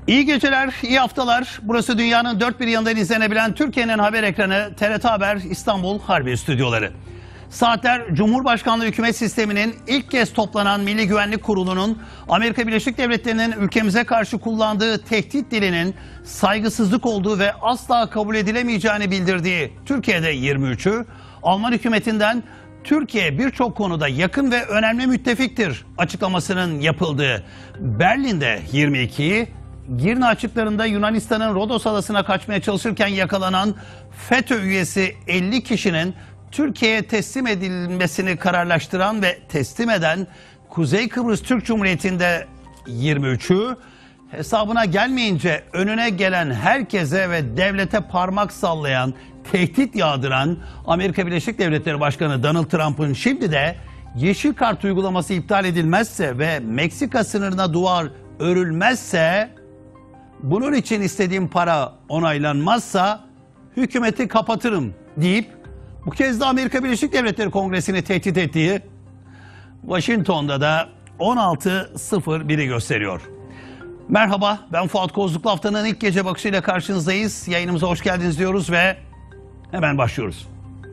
İyi geceler, iyi haftalar. Burası dünyanın dört bir yanından izlenebilen Türkiye'nin haber ekranı TRT Haber İstanbul Harbiye Stüdyoları. Saatler Cumhurbaşkanlığı hükümet sisteminin ilk kez toplanan Milli Güvenlik Kurulu'nun Amerika Birleşik Devletleri'nin ülkemize karşı kullandığı tehdit dilinin saygısızlık olduğu ve asla kabul edilemeyeceğini bildirdiği Türkiye'de 23'ü, Alman hükümetinden Türkiye birçok konuda yakın ve önemli müttefiktir açıklamasının yapıldığı Berlin'de 22'yi, Girne açıklarında Yunanistan'ın Rodos adasına kaçmaya çalışırken yakalanan FETÖ üyesi 50 kişinin Türkiye'ye teslim edilmesini kararlaştıran ve teslim eden Kuzey Kıbrıs Türk Cumhuriyeti'nde 23'ü, hesabına gelmeyince önüne gelen herkese ve devlete parmak sallayan, tehdit yağdıran Amerika Birleşik Devletleri Başkanı Donald Trump'ın şimdi de yeşil kart uygulaması iptal edilmezse ve Meksika sınırına duvar örülmezse, bunun için istediğim para onaylanmazsa hükümeti kapatırım deyip bu kez de Amerika Birleşik Devletleri Kongresi'ni tehdit ettiği Washington'da da 16.01'i gösteriyor. Merhaba, ben Fuat Kozluklu. Haftanın ilk gece bakışıyla karşınızdayız. Yayınımıza hoş geldiniz diyoruz ve hemen başlıyoruz.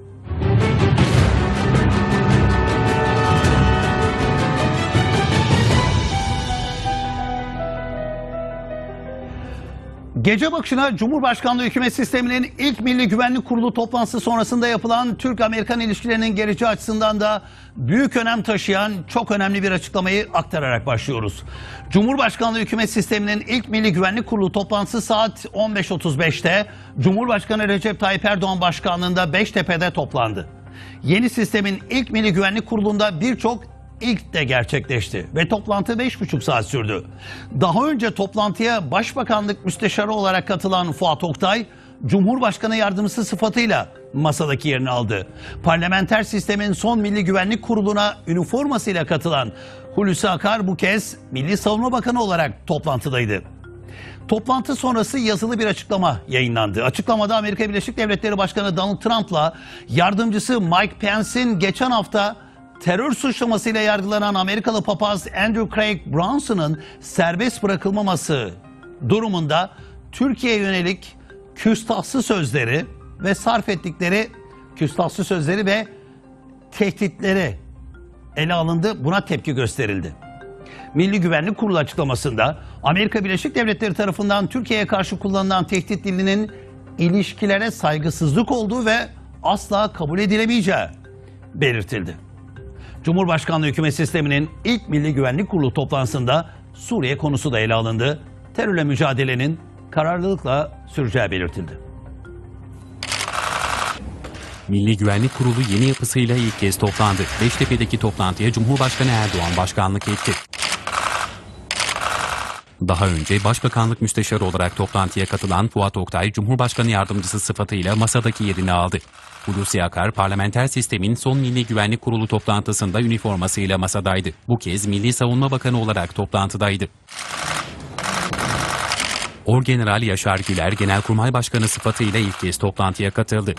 Gece bakışına Cumhurbaşkanlığı hükümet sisteminin ilk Milli Güvenlik Kurulu toplantısı sonrasında yapılan Türk-Amerikan ilişkilerinin geleceği açısından da büyük önem taşıyan çok önemli bir açıklamayı aktararak başlıyoruz. Cumhurbaşkanlığı hükümet sisteminin ilk Milli Güvenlik Kurulu toplantısı saat 15.35'te Cumhurbaşkanı Recep Tayyip Erdoğan başkanlığında Beştepe'de toplandı. Yeni sistemin ilk Milli Güvenlik Kurulu'nda birçok İlk de gerçekleşti ve toplantı 5,5 saat sürdü. Daha önce toplantıya Başbakanlık Müsteşarı olarak katılan Fuat Oktay, Cumhurbaşkanı Yardımcısı sıfatıyla masadaki yerini aldı. Parlamenter sistemin son Milli Güvenlik Kurulu'na üniformasıyla katılan Hulusi Akar bu kez Milli Savunma Bakanı olarak toplantıdaydı. Toplantı sonrası yazılı bir açıklama yayınlandı. Açıklamada Amerika Birleşik Devletleri Başkanı Donald Trump'la yardımcısı Mike Pence'in geçen hafta terör suçlamasıyla yargılanan Amerikalı papaz Andrew Craig Bronson'ın serbest bırakılmaması durumunda Türkiye'ye yönelik küstahsız sözleri ve sarf ettikleri küstahsız sözleri ve tehditleri ele alındı. Buna tepki gösterildi. Milli Güvenlik Kurulu açıklamasında Amerika Birleşik Devletleri tarafından Türkiye'ye karşı kullanılan tehdit dilinin ilişkilere saygısızlık olduğu ve asla kabul edilemeyeceği belirtildi. Cumhurbaşkanlığı hükümet sisteminin ilk Milli Güvenlik Kurulu toplantısında Suriye konusu da ele alındı. Terörle mücadelenin kararlılıkla süreceği belirtildi. Milli Güvenlik Kurulu yeni yapısıyla ilk kez toplandı. Beştepe'deki toplantıya Cumhurbaşkanı Erdoğan başkanlık etti. Daha önce Başbakanlık Müsteşarı olarak toplantıya katılan Fuat Oktay, Cumhurbaşkanı Yardımcısı sıfatıyla masadaki yerini aldı. Hulusi Akar, parlamenter sistemin son Milli Güvenlik Kurulu toplantısında üniformasıyla masadaydı. Bu kez Milli Savunma Bakanı olarak toplantıdaydı. Orgeneral Yaşar Güler, Genelkurmay Başkanı sıfatıyla ilk kez toplantıya katıldı.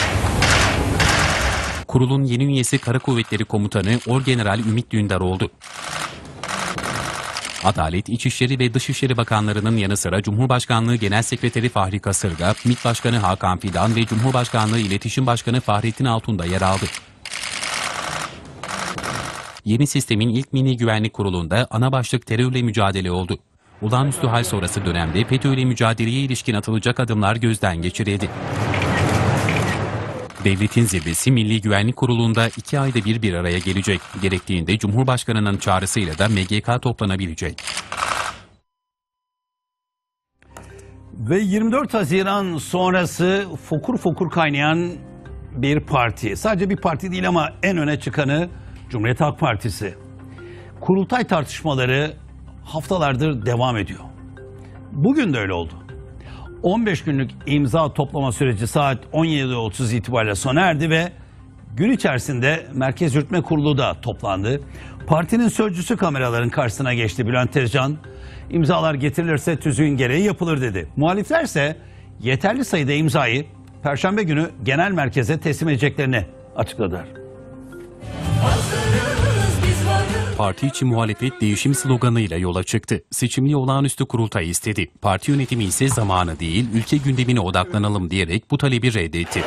Kurulun yeni üyesi Kara Kuvvetleri Komutanı Orgeneral Ümit Dündar oldu. Adalet, İçişleri ve Dışişleri Bakanlarının yanı sıra Cumhurbaşkanlığı Genel Sekreteri Fahri Kasırga, MİT Başkanı Hakan Fidan ve Cumhurbaşkanlığı İletişim Başkanı Fahrettin Altun da yer aldı. Yeni sistemin ilk Milli Güvenlik Kurulu'nda ana başlık terörle mücadele oldu. Olağanüstü hal sonrası dönemde FETÖ'yle mücadeleye ilişkin atılacak adımlar gözden geçirildi. Devletin zirvesi Milli Güvenlik Kurulu'nda 2 ayda bir araya gelecek. Gerektiğinde Cumhurbaşkanı'nın çağrısıyla da MGK toplanabilecek. Ve 24 Haziran sonrası fokur fokur kaynayan bir parti. Sadece bir parti değil ama en öne çıkanı Cumhuriyet Halk Partisi. Kurultay tartışmaları haftalardır devam ediyor. Bugün de öyle oldu. 15 günlük imza toplama süreci saat 17.30 itibariyle sona erdi ve gün içerisinde Merkez Yürütme Kurulu da toplandı. Partinin sözcüsü kameraların karşısına geçti. Bülent Tezcan, imzalar getirilirse tüzüğün gereği yapılır dedi. Muhalifler ise yeterli sayıda imzayı Perşembe günü genel merkeze teslim edeceklerini açıkladılar. Hazırız, biz varız. Parti içi muhalefet değişim sloganıyla yola çıktı. Seçimli olağanüstü kurultay istedi. Parti yönetimi ise zamanı değil, ülke gündemine odaklanalım diyerek bu talebi reddetti.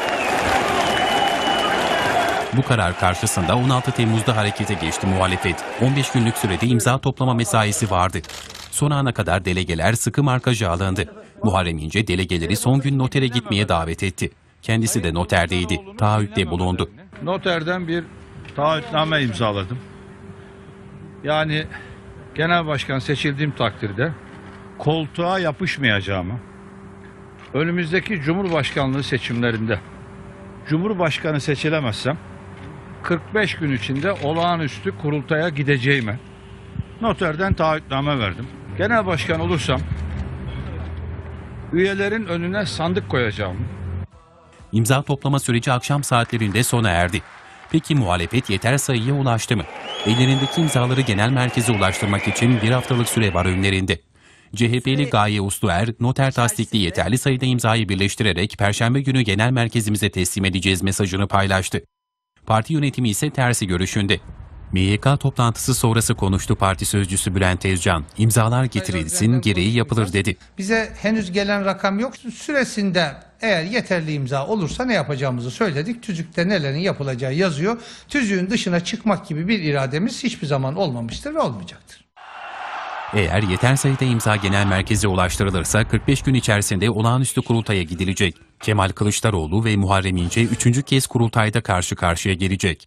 Bu karar karşısında 16 Temmuz'da harekete geçti muhalefet. 15 günlük sürede imza toplama mesaisi vardı. Son ana kadar delegeler sıkı markaja alındı. Muharrem İnce delegeleri son gün notere gitmeye davet etti. Kendisi de noterdeydi. Taahhütte bulundu. Noterden bir taahhütname imzaladım. Yani genel başkan seçildiğim takdirde koltuğa yapışmayacağımı, önümüzdeki Cumhurbaşkanlığı seçimlerinde Cumhurbaşkanı seçilemezsem 45 gün içinde olağanüstü kurultaya gideceğime noterden taahhütname verdim. Genel başkan olursam üyelerin önüne sandık koyacağım. İmza toplama süreci akşam saatlerinde sona erdi. Peki muhalefet yeter sayıya ulaştı mı? Ellerindeki imzaları genel merkeze ulaştırmak için bir haftalık süre var önlerinde. CHP'li Gaye Usluer, noter tasdikli yeterli sayıda imzayı birleştirerek Perşembe günü genel merkezimize teslim edeceğiz mesajını paylaştı. Parti yönetimi ise tersi görüşünde. MYK toplantısı sonrası konuştu parti sözcüsü Bülent Tezcan. İmzalar getirilsin, gereği yapılır dedi. Bize henüz gelen rakam yok. Süresinde eğer yeterli imza olursa ne yapacağımızı söyledik. Tüzükte nelerin yapılacağı yazıyor. Tüzüğün dışına çıkmak gibi bir irademiz hiçbir zaman olmamıştır ve olmayacaktır. Eğer yeter sayıda imza genel merkeze ulaştırılırsa 45 gün içerisinde olağanüstü kurultaya gidilecek. Kemal Kılıçdaroğlu ve Muharrem İnce 3. kez kurultayda karşı karşıya gelecek.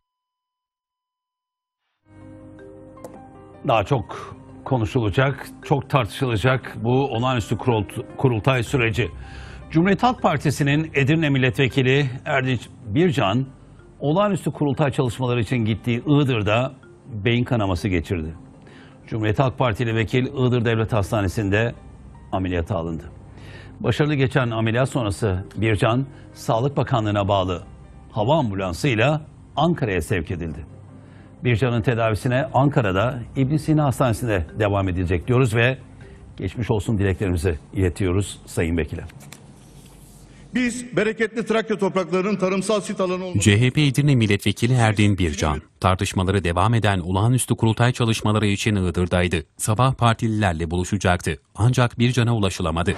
Daha çok konuşulacak, çok tartışılacak bu olağanüstü kurultay süreci. Cumhuriyet Halk Partisi'nin Edirne Milletvekili Erdinç Bircan, olağanüstü kurultay çalışmaları için gittiği Iğdır'da beyin kanaması geçirdi. Cumhuriyet Halk Partili vekil Iğdır Devlet Hastanesi'nde ameliyata alındı. Başarılı geçen ameliyat sonrası Bircan, Sağlık Bakanlığı'na bağlı hava ambulansıyla Ankara'ya sevk edildi. Bircan'ın tedavisine Ankara'da İbn Sina Hastanesi'nde devam edilecek diyoruz ve geçmiş olsun dileklerimizi iletiyoruz Sayın Vekil'e. Biz bereketli Trakya topraklarının tarımsal sit alanı olması... CHP Edirne Milletvekili Erdin Bircan, tartışmaları devam eden olağanüstü kurultay çalışmaları için Iğdır'daydı. Sabah partililerle buluşacaktı. Ancak Bircan'a ulaşılamadı.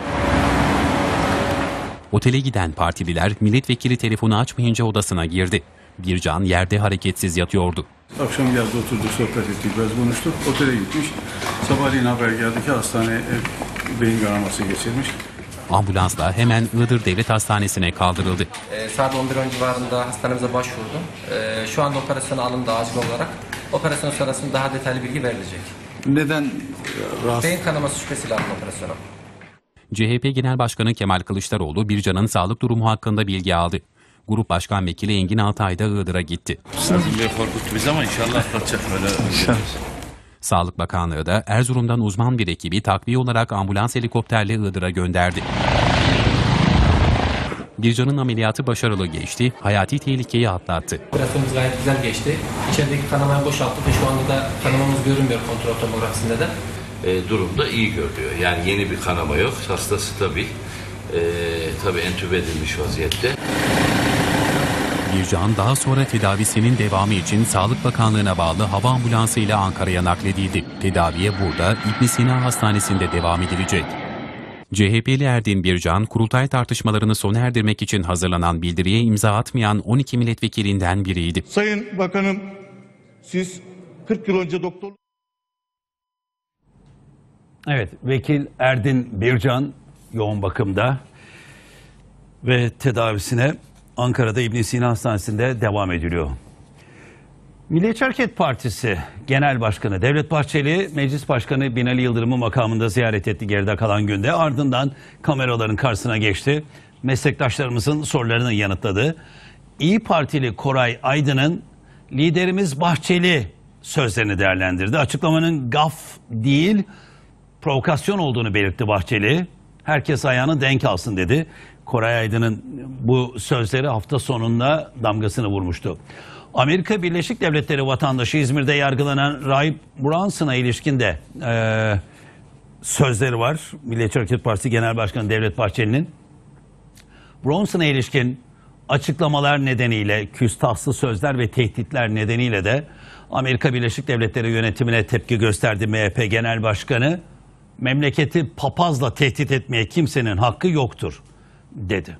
Otele giden partililer milletvekili telefonu açmayınca odasına girdi. Bircan yerde hareketsiz yatıyordu. Akşam geldi, oturduk, sohbet ettik, biraz konuştuk. Otele gitmiş. Sabahleyin haber geldi ki hastaneye beyin kanaması geçirmiş. Ambulansla hemen Iğdır Devlet Hastanesi'ne kaldırıldı. Saat 11:10 civarında hastanemize başvurdum. Şu anda operasyona alındı acil olarak. Operasyon sonrasında daha detaylı bilgi verilecek. Neden rahatsız? Beyin kanaması şüphesiyle alındı operasyona. CHP Genel Başkanı Kemal Kılıçdaroğlu Bircan'ın sağlık durumu hakkında bilgi aldı. Grup Başkan Vekili Engin Altay da Iğdır'a gitti. Korkuttu bizi ama inşallah atlatacak böyle. Sağlık Bakanlığı da Erzurum'dan uzman bir ekibi takviye olarak ambulans helikopterle Iğdır'a gönderdi. Bircan'ın ameliyatı başarılı geçti, hayati tehlikeyi atlattı. Operasyonumuz gayet güzel geçti. İçerideki kanamayı boşalttık ve şu anda da kanamamız görünmüyor kontrol tomografisinde de. Durumda iyi görülüyor. Yani yeni bir kanama yok. Hastası tabii entübe edilmiş vaziyette. Bircan daha sonra tedavisinin devamı için Sağlık Bakanlığı'na bağlı hava ambulansıyla Ankara'ya nakledildi. Tedaviye burada İbn Sina Hastanesi'nde devam edilecek. CHP'li Erdin Bircan, kurultay tartışmalarını sona erdirmek için hazırlanan bildiriye imza atmayan 12 milletvekilinden biriydi. Sayın Bakanım, siz 40 yıl önce doktor... Evet, vekil Erdin Bircan yoğun bakımda ve tedavisine Ankara'da İbn Sina Hastanesi'nde devam ediliyor. Milliyetçi Hareket Partisi Genel Başkanı Devlet Bahçeli, Meclis Başkanı Binali Yıldırım'ı makamında ziyaret etti geride kalan günde. Ardından kameraların karşısına geçti. Meslektaşlarımızın sorularını yanıtladı. İyi Partili Koray Aydın'ın liderimiz Bahçeli sözlerini değerlendirdi. Açıklamanın gaf değil, provokasyon olduğunu belirtti Bahçeli. Herkes ayağını denk alsın dedi. Koray Aydın'ın bu sözleri hafta sonunda damgasını vurmuştu. Amerika Birleşik Devletleri vatandaşı İzmir'de yargılanan Rahip Branson'a ilişkin de sözleri var. Milliyetçi Hareket Partisi Genel Başkanı Devlet Bahçeli'nin. Branson'a ilişkin açıklamalar nedeniyle, küstahsız sözler ve tehditler nedeniyle de Amerika Birleşik Devletleri yönetimine tepki gösterdi MHP Genel Başkanı. Memleketi papazla tehdit etmeye kimsenin hakkı yoktur dedi.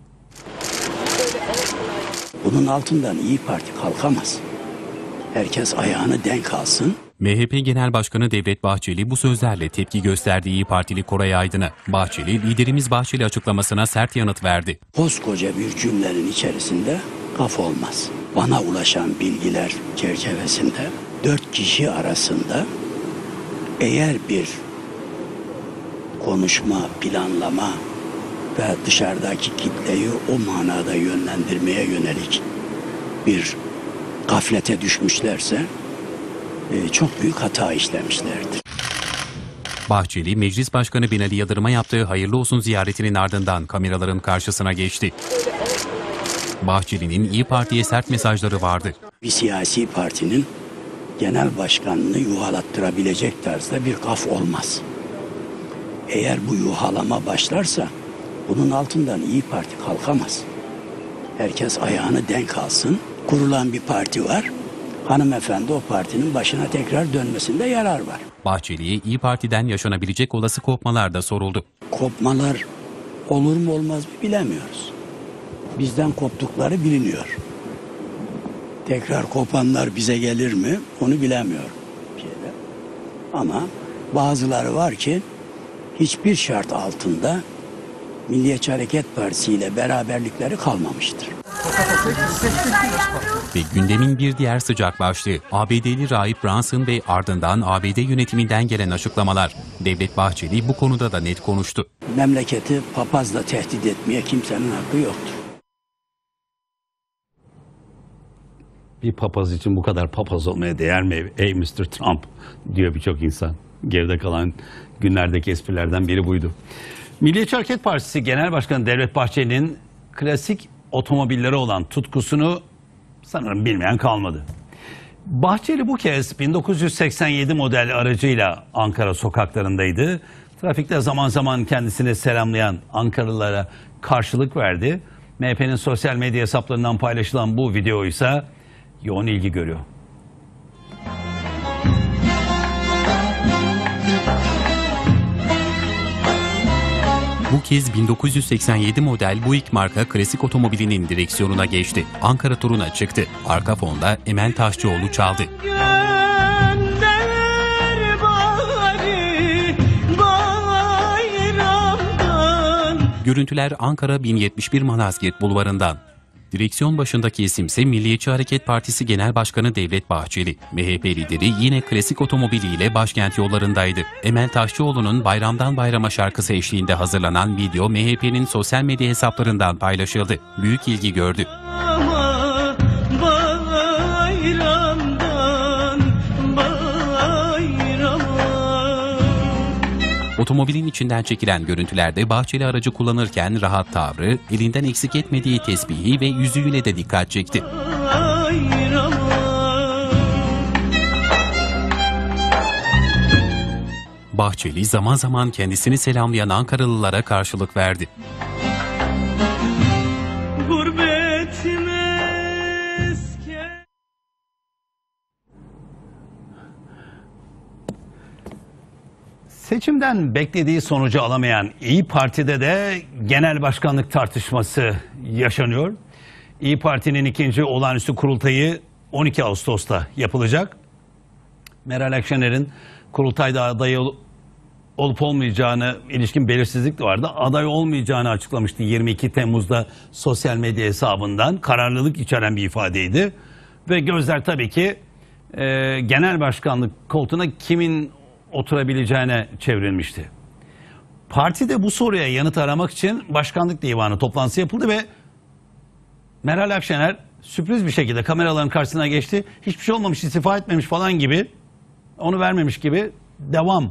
Bunun altından İyi Parti kalkamaz. Herkes ayağını denk alsın. MHP Genel Başkanı Devlet Bahçeli bu sözlerle tepki gösterdi İyi Partili Koray Aydın'a. Bahçeli, liderimiz Bahçeli açıklamasına sert yanıt verdi. Koskoca bir cümlenin içerisinde laf olmaz. Bana ulaşan bilgiler çerçevesinde 4 kişi arasında eğer bir konuşma, planlama ve dışarıdaki kitleyi o manada yönlendirmeye yönelik bir gaflete düşmüşlerse çok büyük hata işlemişlerdir. Bahçeli, Meclis Başkanı Binali Yıldırım'a yaptığı hayırlı olsun ziyaretinin ardından kameraların karşısına geçti. Bahçeli'nin İyi Parti'ye sert mesajları vardı. Bir siyasi partinin genel başkanını yuhalattırabilecek tarzda bir gaf olmaz. Eğer bu yuhalama başlarsa bunun altından İyi Parti kalkamaz. Herkes ayağını denk alsın. Kurulan bir parti var. Hanımefendi o partinin başına tekrar dönmesinde yarar var. Bahçeli'ye İyi Parti'den yaşanabilecek olası kopmalar da soruldu. Kopmalar olur mu olmaz mı bilemiyoruz. Bizden koptukları biliniyor. Tekrar kopanlar bize gelir mi onu bilemiyorum. Ama bazıları var ki hiçbir şart altında Milliyetçi Hareket Partisi ile beraberlikleri kalmamıştır. Ve gündemin bir diğer sıcak başlığı ABD'li rahip Brunson ve ardından ABD yönetiminden gelen açıklamalar. Devlet Bahçeli bu konuda da net konuştu. Memleketi papazla tehdit etmeye kimsenin hakkı yoktur. Bir papaz için bu kadar papaz olmaya değer mi ey Mr. Trump diyor birçok insan. Geride kalan günlerdeki esprilerden biri buydu. Milliyetçi Hareket Partisi Genel Başkanı Devlet Bahçeli'nin klasik otomobillere olan tutkusunu sanırım bilmeyen kalmadı. Bahçeli bu kez 1987 model aracıyla Ankara sokaklarındaydı. Trafikte zaman zaman kendisini selamlayan Ankaralılara karşılık verdi. MHP'nin sosyal medya hesaplarından paylaşılan bu video ise yoğun ilgi görüyor. Bu kez 1987 model Buick marka klasik otomobilinin direksiyonuna geçti. Ankara turuna çıktı. Arka fonda Emel Taşçıoğlu çaldı. Görüntüler Ankara 1071 Malazgirt Bulvarı'ndan. Direksiyon başındaki isimse Milliyetçi Hareket Partisi Genel Başkanı Devlet Bahçeli. MHP lideri yine klasik otomobiliyle başkent yollarındaydı. Emel Taşçıoğlu'nun Bayramdan Bayrama şarkısı eşliğinde hazırlanan video MHP'nin sosyal medya hesaplarından paylaşıldı. Büyük ilgi gördü. Otomobilin içinden çekilen görüntülerde Bahçeli aracı kullanırken rahat tavrı, elinden eksik etmediği tesbihi ve yüzüğüyle de dikkat çekti. Bahçeli zaman zaman kendisini selamlayan Ankaralılara karşılık verdi. Seçimden beklediği sonucu alamayan İyi Parti'de de genel başkanlık tartışması yaşanıyor. İyi Parti'nin ikinci olağanüstü kurultayı 12 Ağustos'ta yapılacak. Meral Akşener'in kurultayda aday olup olmayacağını ilişkin belirsizlik de vardı. Aday olmayacağını açıklamıştı 22 Temmuz'da sosyal medya hesabından. Kararlılık içeren bir ifadeydi. Ve gözler tabii ki genel başkanlık koltuğuna kimin oturabileceğine çevrilmişti. Partide bu soruya yanıt aramak için Başkanlık Divanı toplantısı yapıldı ve Meral Akşener sürpriz bir şekilde kameraların karşısına geçti. Hiçbir şey olmamış, istifa etmemiş falan gibi, onu vermemiş gibi devam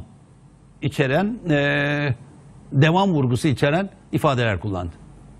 vurgusu içeren ifadeler kullandı.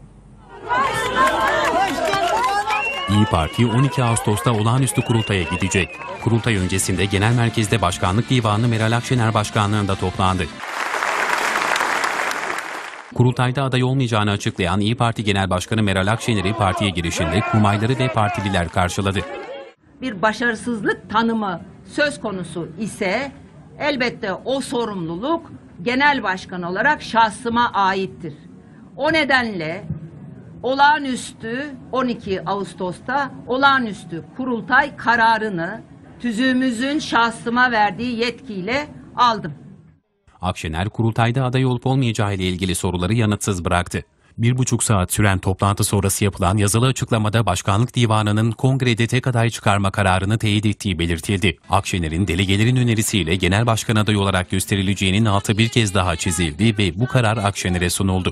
İyi Parti 12 Ağustos'ta olağanüstü kurultaya gidecek. Kurultay öncesinde Genel Merkez'de Başkanlık Divanı Meral Akşener başkanlığında toplandı. Kurultayda aday olmayacağını açıklayan İYİ Parti Genel Başkanı Meral Akşener'i partiye girişinde kurmayları ve partililer karşıladı. Bir başarısızlık tanımı söz konusu ise elbette o sorumluluk genel başkan olarak şahsıma aittir. O nedenle olağanüstü 12 Ağustos'ta olağanüstü kurultay kararını tüzüğümüzün şahsıma verdiği yetkiyle aldım. Akşener kurultayda aday olup olmayacağı ile ilgili soruları yanıtsız bıraktı. 1,5 saat süren toplantı sonrası yapılan yazılı açıklamada Başkanlık Divanı'nın kongrede tek aday çıkarma kararını teyit ettiği belirtildi. Akşener'in delegelerin önerisiyle genel başkan adayı olarak gösterileceğinin altı bir kez daha çizildi ve bu karar Akşener'e sunuldu.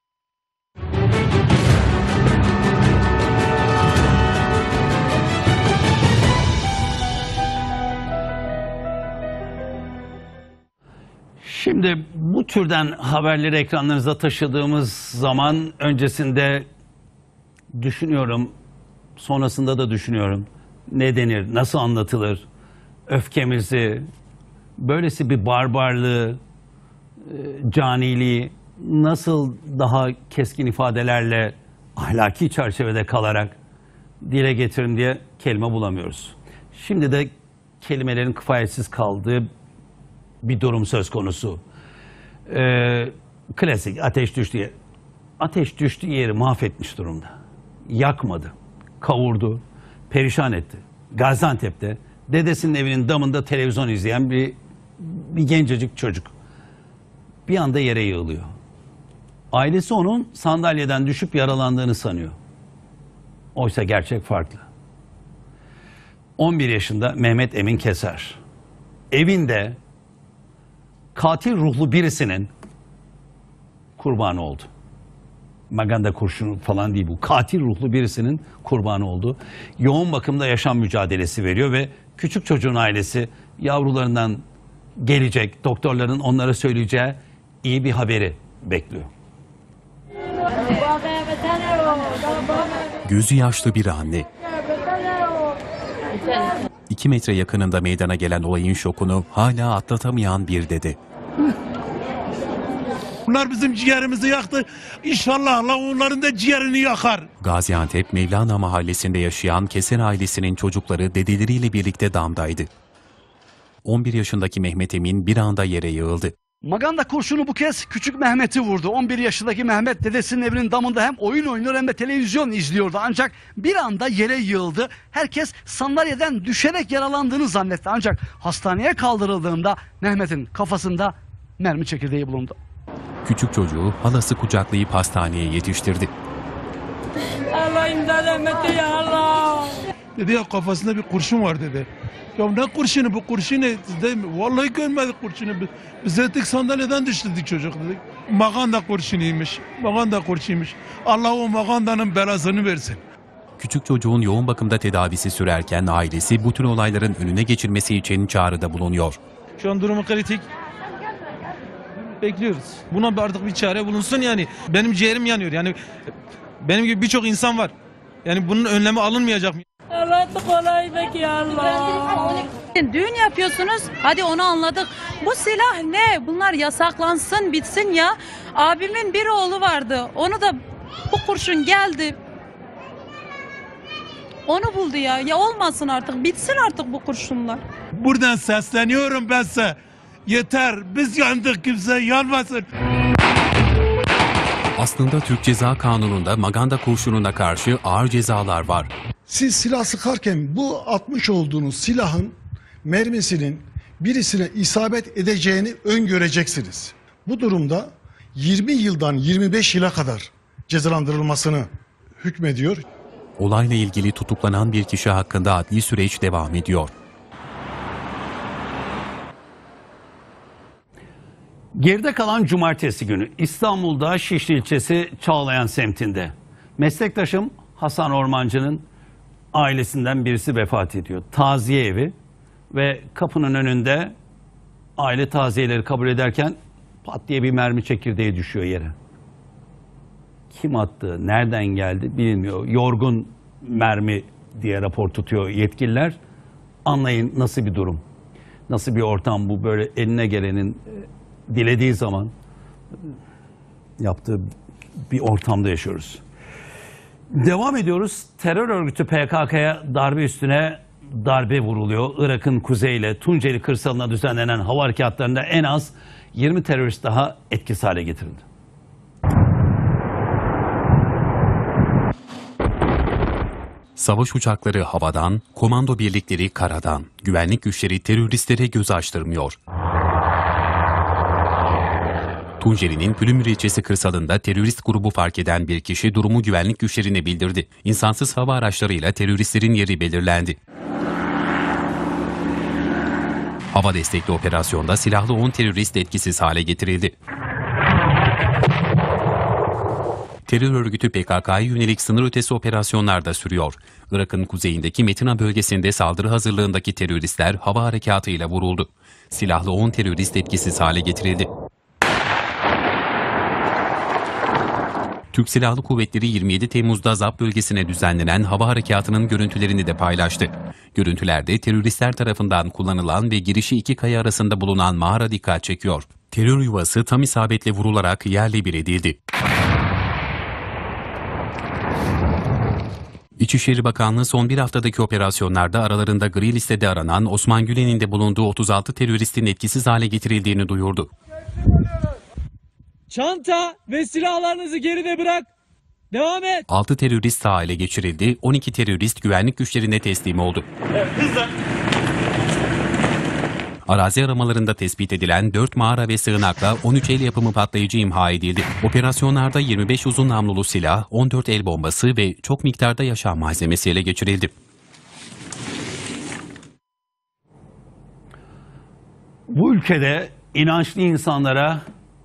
Şimdi bu türden haberleri ekranlarınıza taşıdığımız zaman öncesinde düşünüyorum, sonrasında da düşünüyorum. Ne denir, nasıl anlatılır? Öfkemizi, böylesi bir barbarlığı, caniliği nasıl daha keskin ifadelerle ahlaki çerçevede kalarak dile getirin diye kelime bulamıyoruz. Şimdi de kelimelerin kifayetsiz kaldığı bir durum söz konusu. Klasik ateş düştü. Ateş düştüğü yeri mahvetmiş durumda. Yakmadı, kavurdu, perişan etti. Gaziantep'te dedesinin evinin damında televizyon izleyen bir gencecik çocuk bir anda yere yığılıyor. Ailesi onun sandalyeden düşüp yaralandığını sanıyor. Oysa gerçek farklı. 11 yaşında Mehmet Emin Keser evinde katil ruhlu birisinin kurbanı oldu. Maganda kurşunu falan değil bu. Katil ruhlu birisinin kurbanı oldu. Yoğun bakımda yaşam mücadelesi veriyor ve küçük çocuğun ailesi yavrularından gelecek doktorların onlara söyleyeceği iyi bir haberi bekliyor. Gözü yaşlı bir anne. 2 metre yakınında meydana gelen olayın şokunu hala atlatamayan bir dede. Bunlar bizim ciğerimizi yaktı. İnşallah Allah onların da ciğerini yakar. Gaziantep Mevlana Mahallesi'nde yaşayan Keser ailesinin çocukları dedeleriyle birlikte damdaydı. 11 yaşındaki Mehmet Emin bir anda yere yığıldı. Maganda kurşunu bu kez küçük Mehmet'i vurdu. 11 yaşındaki Mehmet dedesinin evinin damında hem oyun oynuyor hem de televizyon izliyordu. Ancak bir anda yere yığıldı. Herkes sandalyeden düşerek yaralandığını zannetti. Ancak hastaneye kaldırıldığında Mehmet'in kafasında mermi çekirdeği bulundu. Küçük çocuğu halası kucaklayıp hastaneye yetiştirdi. Allah imdad Mehmet'e ya Allah. Dedi ya kafasında bir kurşun var dedi. Ya ne kurşunu bu kurşunu? Vallahi görmedik kurşunu. Biz ettik sandalyeden düştük çocuk dedik. Maganda kurşunuymuş. Maganda kurşunuymuş. Allah o magandanın belasını versin. Küçük çocuğun yoğun bakımda tedavisi sürerken ailesi bu tür olayların önüne geçilmesi için çağrıda bulunuyor. Şu an durumu kritik. Bekliyoruz. Buna artık bir çare bulunsun yani. Benim ciğerim yanıyor yani. Benim gibi birçok insan var. Yani bunun önlemi alınmayacak mı? Allah kolay bek ya Allah. Düğün yapıyorsunuz. Hadi onu anladık. Bu silah ne? Bunlar yasaklansın, bitsin ya. Abimin bir oğlu vardı. Onu da bu kurşun geldi. Onu buldu ya. Ya olmasın artık. Bitsin artık bu kurşunlar. Buradan sesleniyorum ben size. Yeter. Biz yandık, kimse yanmasın. Aslında Türk Ceza Kanunu'nda maganda kurşununa karşı ağır cezalar var. Siz silah sıkarken bu atmış olduğunuz silahın mermisinin birisine isabet edeceğini öngöreceksiniz. Bu durumda 20 yıldan 25 yıla kadar cezalandırılmasını hükmediyor. Olayla ilgili tutuklanan bir kişi hakkında adli süreç devam ediyor. Geride kalan cumartesi günü İstanbul'da Şişli ilçesi Çağlayan semtinde meslektaşım Hasan Ormancı'nın ailesinden birisi vefat ediyor. Taziye evi ve kapının önünde aile taziyeleri kabul ederken pat diye bir mermi çekirdeği düşüyor yere. Kim attı, nereden geldi bilinmiyor. Yorgun mermi diye rapor tutuyor yetkililer. Anlayın nasıl bir durum, nasıl bir ortam bu, böyle eline gelenin dilediği zaman yaptığı bir ortamda yaşıyoruz. Devam ediyoruz. Terör örgütü PKK'ya darbe üstüne darbe vuruluyor. Irak'ın kuzeyiyle Tunceli kırsalına düzenlenen hava harekatlarında en az 20 terörist daha etkisiz hale getirildi. Savaş uçakları havadan, komando birlikleri karadan, güvenlik güçleri teröristlere göz açtırmıyor. Tunceli'nin Pülümür ilçesi kırsalında terörist grubu fark eden bir kişi durumu güvenlik güçlerine bildirdi. İnsansız hava araçlarıyla teröristlerin yeri belirlendi. Hava destekli operasyonda silahlı 10 terörist etkisiz hale getirildi. Terör örgütü PKK'ya yönelik sınır ötesi operasyonlar da sürüyor. Irak'ın kuzeyindeki Metina bölgesinde saldırı hazırlığındaki teröristler hava harekatıyla vuruldu. Silahlı 10 terörist etkisiz hale getirildi. Türk Silahlı Kuvvetleri 27 Temmuz'da ZAP bölgesine düzenlenen hava harekatının görüntülerini de paylaştı. Görüntülerde teröristler tarafından kullanılan ve girişi iki kaya arasında bulunan mağara dikkat çekiyor. Terör yuvası tam isabetle vurularak yerle bir edildi. İçişleri Bakanlığı son bir haftadaki operasyonlarda aralarında gri listede aranan Osman Gülen'in de bulunduğu 36 teröristin etkisiz hale getirildiğini duyurdu. Çanta ve silahlarınızı geride bırak. Devam et. 6 terörist sağ ele geçirildi, 12 terörist güvenlik güçlerine teslim oldu. Hızla. Arazi aramalarında tespit edilen 4 mağara ve sığınakla 13 el yapımı patlayıcı imha edildi. Operasyonlarda 25 uzun namlulu silah, 14 el bombası ve çok miktarda yaşam malzemesi ele geçirildi. Bu ülkede inançlı insanlara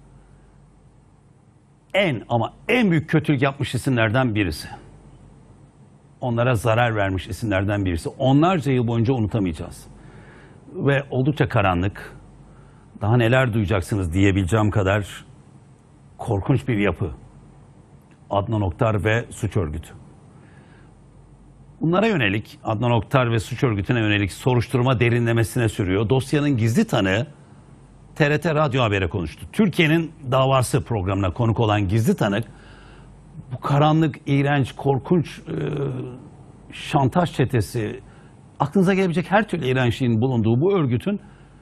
en büyük kötülük yapmış isimlerden birisi. Onlara zarar vermiş isimlerden birisi. Onlarca yıl boyunca unutamayacağız. Ve oldukça karanlık, daha neler duyacaksınız diyebileceğim kadar korkunç bir yapı. Adnan Oktar ve suç örgütü. Bunlara yönelik, Adnan Oktar ve suç örgütüne yönelik soruşturma derinlemesine sürüyor. Dosyanın gizli tanığı TRT Radyo Haber'e konuştu. Türkiye'nin davası programına konuk olan gizli tanık, bu karanlık, iğrenç, korkunç şantaj çetesi, aklınıza gelebilecek her türlü iğrençliğin bulunduğu bu örgütün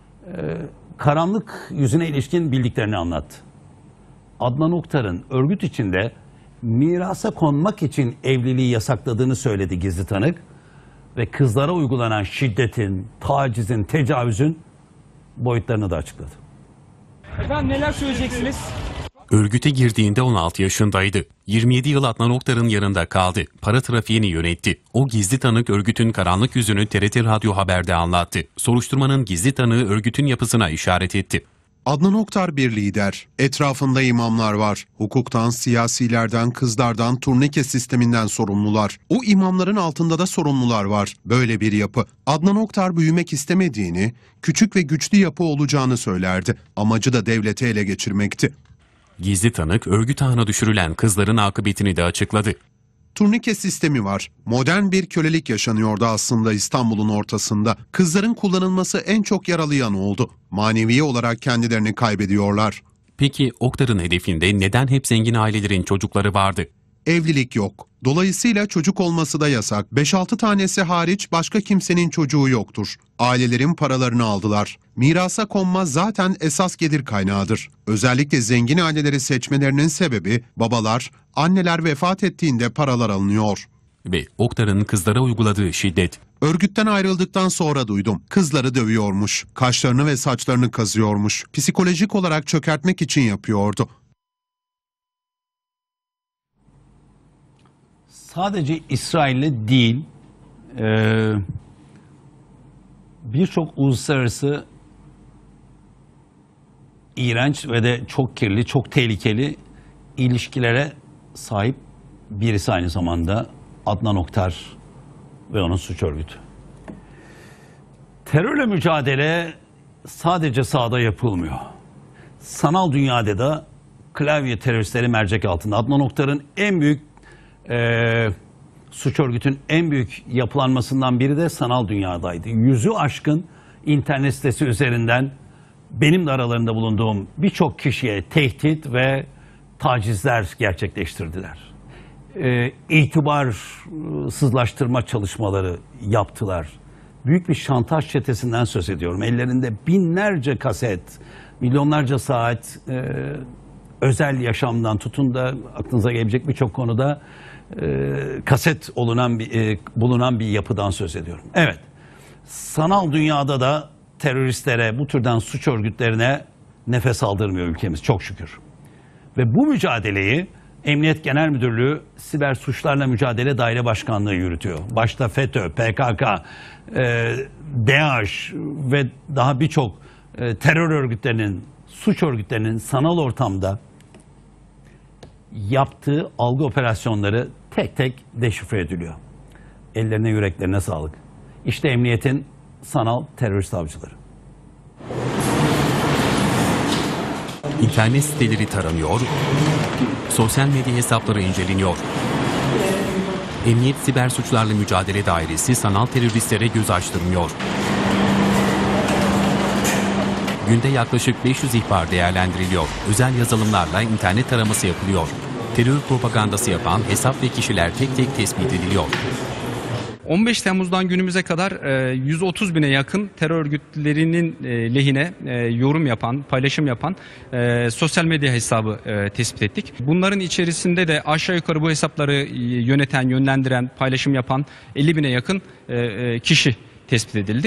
karanlık yüzüne ilişkin bildiklerini anlattı. Adnan Oktar'ın örgüt içinde mirasa konmak için evliliği yasakladığını söyledi gizli tanık ve kızlara uygulanan şiddetin, tacizin, tecavüzün boyutlarını da açıkladı. Efendim neler söyleyeceksiniz? Örgüte girdiğinde 16 yaşındaydı. 27 yıl Adnan Oktar'ın yanında kaldı. Para trafiğini yönetti. O gizli tanık örgütün karanlık yüzünü TRT Radyo Haber'de anlattı. Soruşturmanın gizli tanığı örgütün yapısına işaret etti. Adnan Oktar bir lider. Etrafında imamlar var. Hukuktan, siyasilerden, kızlardan, turnike sisteminden sorumlular. O imamların altında da sorumlular var. Böyle bir yapı. Adnan Oktar büyümek istemediğini, küçük ve güçlü yapı olacağını söylerdi. Amacı da devleti ele geçirmekti. Gizli tanık örgüt ağına düşürülen kızların akıbetini de açıkladı. Turnike sistemi var. Modern bir kölelik yaşanıyordu aslında İstanbul'un ortasında. Kızların kullanılması en çok yaralayan oldu. Manevi olarak kendilerini kaybediyorlar. Peki Oktar'ın hedefinde neden hep zengin ailelerin çocukları vardı? Evlilik yok. Dolayısıyla çocuk olması da yasak. 5-6 tanesi hariç başka kimsenin çocuğu yoktur. Ailelerin paralarını aldılar. Mirasa konma zaten esas gelir kaynağıdır. Özellikle zengin aileleri seçmelerinin sebebi babalar, anneler vefat ettiğinde paralar alınıyor. Ve Oktar'ın kızlara uyguladığı şiddet. Örgütten ayrıldıktan sonra duydum. Kızları dövüyormuş. Kaşlarını ve saçlarını kazıyormuş. Psikolojik olarak çökertmek için yapıyordu. Sadece İsrail'le değil, birçok uluslararası iğrenç ve de çok kirli, çok tehlikeli ilişkilere sahip birisi aynı zamanda Adnan Oktar ve onun suç örgütü. Terörle mücadele sadece sahada yapılmıyor. Sanal dünyada da klavye teröristleri mercek altında. Adnan Oktar'ın en büyük suç örgütün en büyük yapılanmasından biri de sanal dünyadaydı. 100'ü aşkın internet sitesi üzerinden benim de aralarında bulunduğum birçok kişiye tehdit ve tacizler gerçekleştirdiler. İtibarsızlaştırma çalışmaları yaptılar. Büyük bir şantaj çetesinden söz ediyorum. Ellerinde binlerce kaset, milyonlarca saat, özel yaşamdan tutun da aklınıza gelebilecek birçok konuda kaset bulunan bir yapıdan söz ediyorum. Evet, sanal dünyada da teröristlere, bu türden suç örgütlerine nefes aldırmıyor ülkemiz çok şükür. Ve bu mücadeleyi Emniyet Genel Müdürlüğü Siber Suçlarla Mücadele Daire Başkanlığı yürütüyor. Başta FETÖ, PKK, DAEŞ ve daha birçok terör örgütlerinin, suç örgütlerinin sanal ortamda yaptığı algı operasyonları tek tek deşifre ediliyor. Ellerine yüreklerine sağlık. İşte emniyetin sanal terörist avcıları. İnternet siteleri taranıyor, sosyal medya hesapları inceleniyor. Emniyet Siber Suçlarla Mücadele Dairesi sanal teröristlere göz açtırmıyor. Günde yaklaşık 500 ihbar değerlendiriliyor. Özel yazılımlarla internet taraması yapılıyor. Terör propagandası yapan hesap ve kişiler tek tek tespit ediliyor. 15 Temmuz'dan günümüze kadar 130 bine yakın terör örgütlerinin lehine yorum yapan, paylaşım yapan sosyal medya hesabı tespit ettik. Bunların içerisinde de aşağı yukarı bu hesapları yöneten, yönlendiren, paylaşım yapan 50 bine yakın kişi tespit edildi.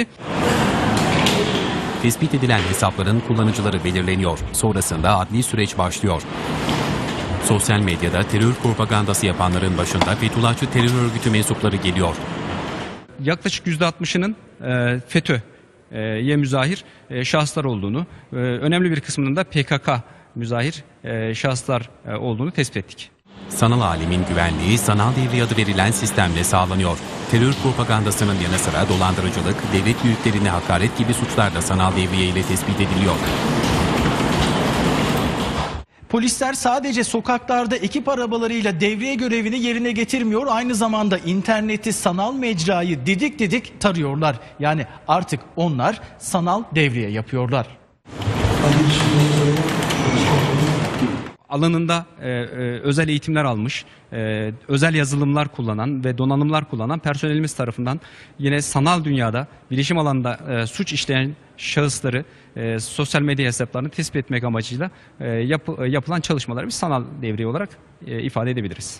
Tespit edilen hesapların kullanıcıları belirleniyor. Sonrasında adli süreç başlıyor. Sosyal medyada terör propagandası yapanların başında Fethullahçı terör örgütü mensupları geliyor. Yaklaşık %60'ının FETÖ'ye müzahir şahıslar olduğunu, önemli bir kısmının da PKK müzahir şahıslar olduğunu tespit ettik. Sanal alemin güvenliği sanal devriye adı verilen sistemle sağlanıyor. Terör propagandasının yanı sıra dolandırıcılık, devlet büyüklerine hakaret gibi suçlar da sanal devriye ile tespit ediliyor. Polisler sadece sokaklarda ekip arabalarıyla devriye görevini yerine getirmiyor. Aynı zamanda interneti, sanal mecrayı didik didik tarıyorlar. Yani artık onlar sanal devriye yapıyorlar. Alanında özel eğitimler almış, özel yazılımlar kullanan ve donanımlar kullanan personelimiz tarafından yine sanal dünyada, bilişim alanında suç işleyen şahısları, sosyal medya hesaplarını tespit etmek amacıyla yapılan çalışmaları biz sanal devriye olarak ifade edebiliriz.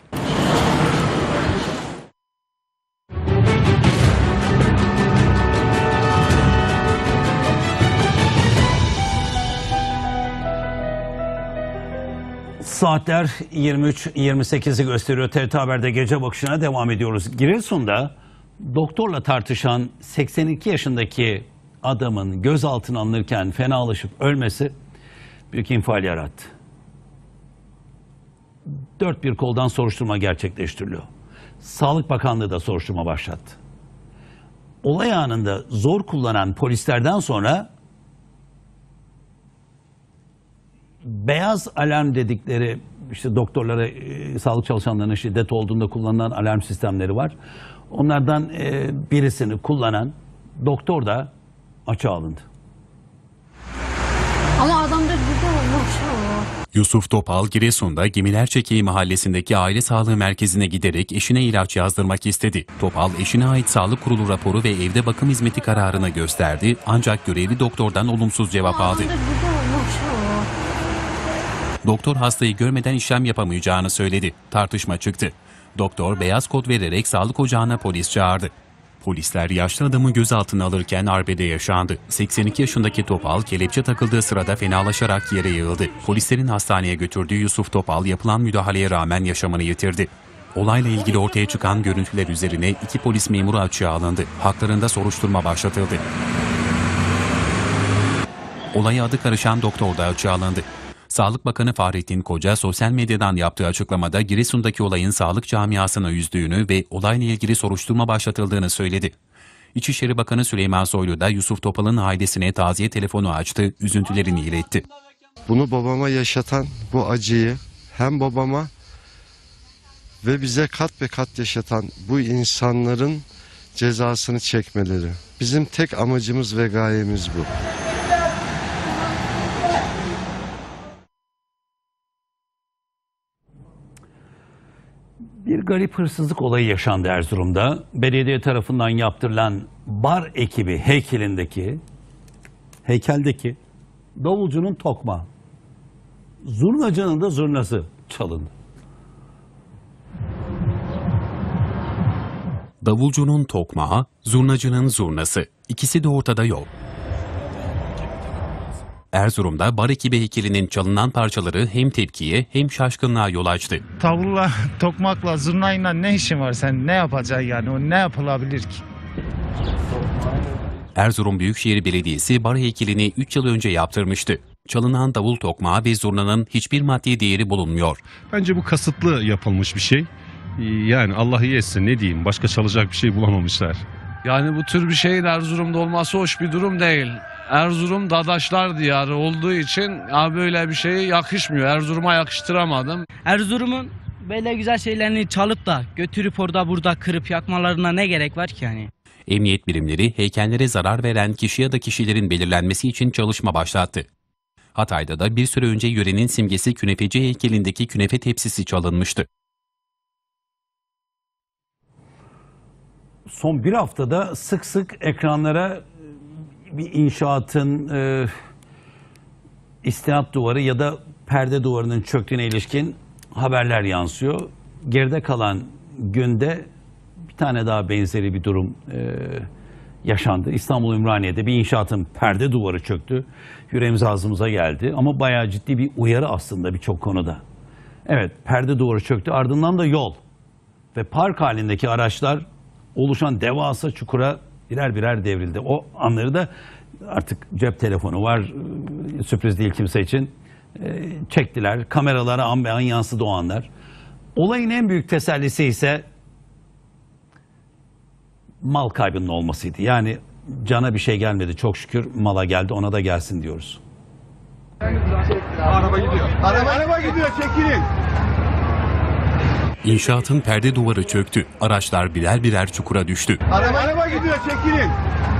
Saatler 23:28'i gösteriyor. TRT Haber'de gece bakışına devam ediyoruz. Giresun'da doktorla tartışan 82 yaşındaki adamın gözaltına alınırken fenalaşıp ölmesi büyük infial yarattı. Dört bir koldan soruşturma gerçekleştiriliyor. Sağlık Bakanlığı da soruşturma başlattı. Olay anında zor kullanan polislerden sonra beyaz alarm dedikleri, işte doktorlara, sağlık çalışanlarına şiddet olduğunda kullanılan alarm sistemleri var. Onlardan birisini kullanan doktor da açığa alındı. Ama adam da burada olmuş. Yusuf Topal, Giresun'da Gemilerçekeği mahallesindeki aile sağlığı merkezine giderek eşine ilaç yazdırmak istedi. Topal, eşine ait sağlık kurulu raporu ve evde bakım hizmeti kararını gösterdi, ancak görevli doktordan olumsuz cevap aldı. Doktor hastayı görmeden işlem yapamayacağını söyledi. Tartışma çıktı. Doktor beyaz kod vererek sağlık ocağına polis çağırdı. Polisler yaşlı adamı gözaltına alırken arbede yaşandı. 82 yaşındaki Topal kelepçe takıldığı sırada fenalaşarak yere yığıldı. Polislerin hastaneye götürdüğü Yusuf Topal yapılan müdahaleye rağmen yaşamını yitirdi. Olayla ilgili ortaya çıkan görüntüler üzerine 2 polis memuru açığa alındı. Haklarında soruşturma başlatıldı. Olaya adı karışan doktor da açığa alındı. Sağlık Bakanı Fahrettin Koca sosyal medyadan yaptığı açıklamada Giresun'daki olayın sağlık camiasını üzdüğünü ve olayla ilgili soruşturma başlatıldığını söyledi. İçişleri Bakanı Süleyman Soylu da Yusuf Topal'ın ailesine taziye telefonu açtı, üzüntülerini iletti. Bunu babama yaşatan bu acıyı hem babama ve bize kat be kat yaşatan bu insanların cezasını çekmeleri. Bizim tek amacımız ve gayemiz bu. Bir garip hırsızlık olayı yaşandı Erzurum'da. Belediye tarafından yaptırılan bar ekibi heykeldeki davulcunun tokmağı, zurnacının da zurnası çalındı. Davulcunun tokmağı, zurnacının zurnası. İkisi de ortada yok. Erzurum'da bar ekibi heykelinin çalınan parçaları hem tepkiye hem şaşkınlığa yol açtı. Tavulla, tokmakla, zurnayla ne işin var sen? Ne yapacaksın yani? O ne yapılabilir ki? Erzurum Büyükşehir Belediyesi bar heykelini 3 yıl önce yaptırmıştı. Çalınan davul tokmağı ve zurnanın hiçbir maddi değeri bulunmuyor. Bence bu kasıtlı yapılmış bir şey. Yani Allah iyi etsin, ne diyeyim, başka çalacak bir şey bulamamışlar. Yani bu tür bir şeyin Erzurum'da olması hoş bir durum değil. Erzurum dadaşlar diyarı olduğu için böyle bir şeye yakışmıyor. Erzurum'a yakıştıramadım. Erzurum'un böyle güzel şeylerini çalıp da götürüp orada burada kırıp yakmalarına ne gerek var ki yani? Emniyet birimleri heykellere zarar veren kişi ya da kişilerin belirlenmesi için çalışma başlattı. Hatay'da da bir süre önce yörenin simgesi künefeci heykelindeki künefe tepsisi çalınmıştı. Son bir haftada sık sık ekranlara bir inşaatın istinat duvarı ya da perde duvarının çöktüğüne ilişkin haberler yansıyor. Geride kalan günde bir tane daha benzeri bir durum yaşandı. İstanbul Ümraniye'de bir inşaatın perde duvarı çöktü. Yüreğimiz ağzımıza geldi ama bayağı ciddi bir uyarı aslında birçok konuda. Evet, perde duvarı çöktü, ardından da yol ve park halindeki araçlar oluşan devasa çukura birer birer devrildi. O anları da artık cep telefonu var, sürpriz değil kimse için, çektiler. Kameralara an be an yansıdı o anlar. Olayın en büyük tesellisi ise mal kaybının olmasıydı. Yani cana bir şey gelmedi çok şükür, mala geldi, ona da gelsin diyoruz. Araba gidiyor. Araba gidiyor, çekilin. İnşaatın perde duvarı çöktü. Araçlar birer birer çukura düştü. Araba gidiyor, çekilin.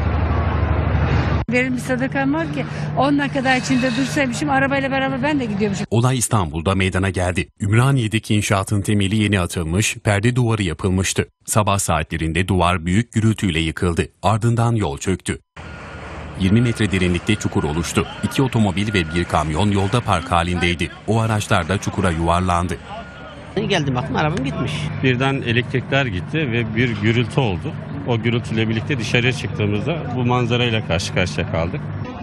Benim bir sadakam var ki 10 dakika içinde dursaymışım, arabayla beraber ben de gidiyormuşum. Olay İstanbul'da meydana geldi. Ümraniye'deki inşaatın temeli yeni atılmış, perde duvarı yapılmıştı. Sabah saatlerinde duvar büyük gürültüyle yıkıldı. Ardından yol çöktü. 20 metre derinlikte çukur oluştu. 2 otomobil ve bir kamyon yolda park halindeydi. O araçlar da çukura yuvarlandı. Geldim baktım arabam gitmiş. Birden elektrikler gitti ve bir gürültü oldu. O gürültüyle birlikte dışarıya çıktığımızda bu manzarayla karşı karşıya kaldık.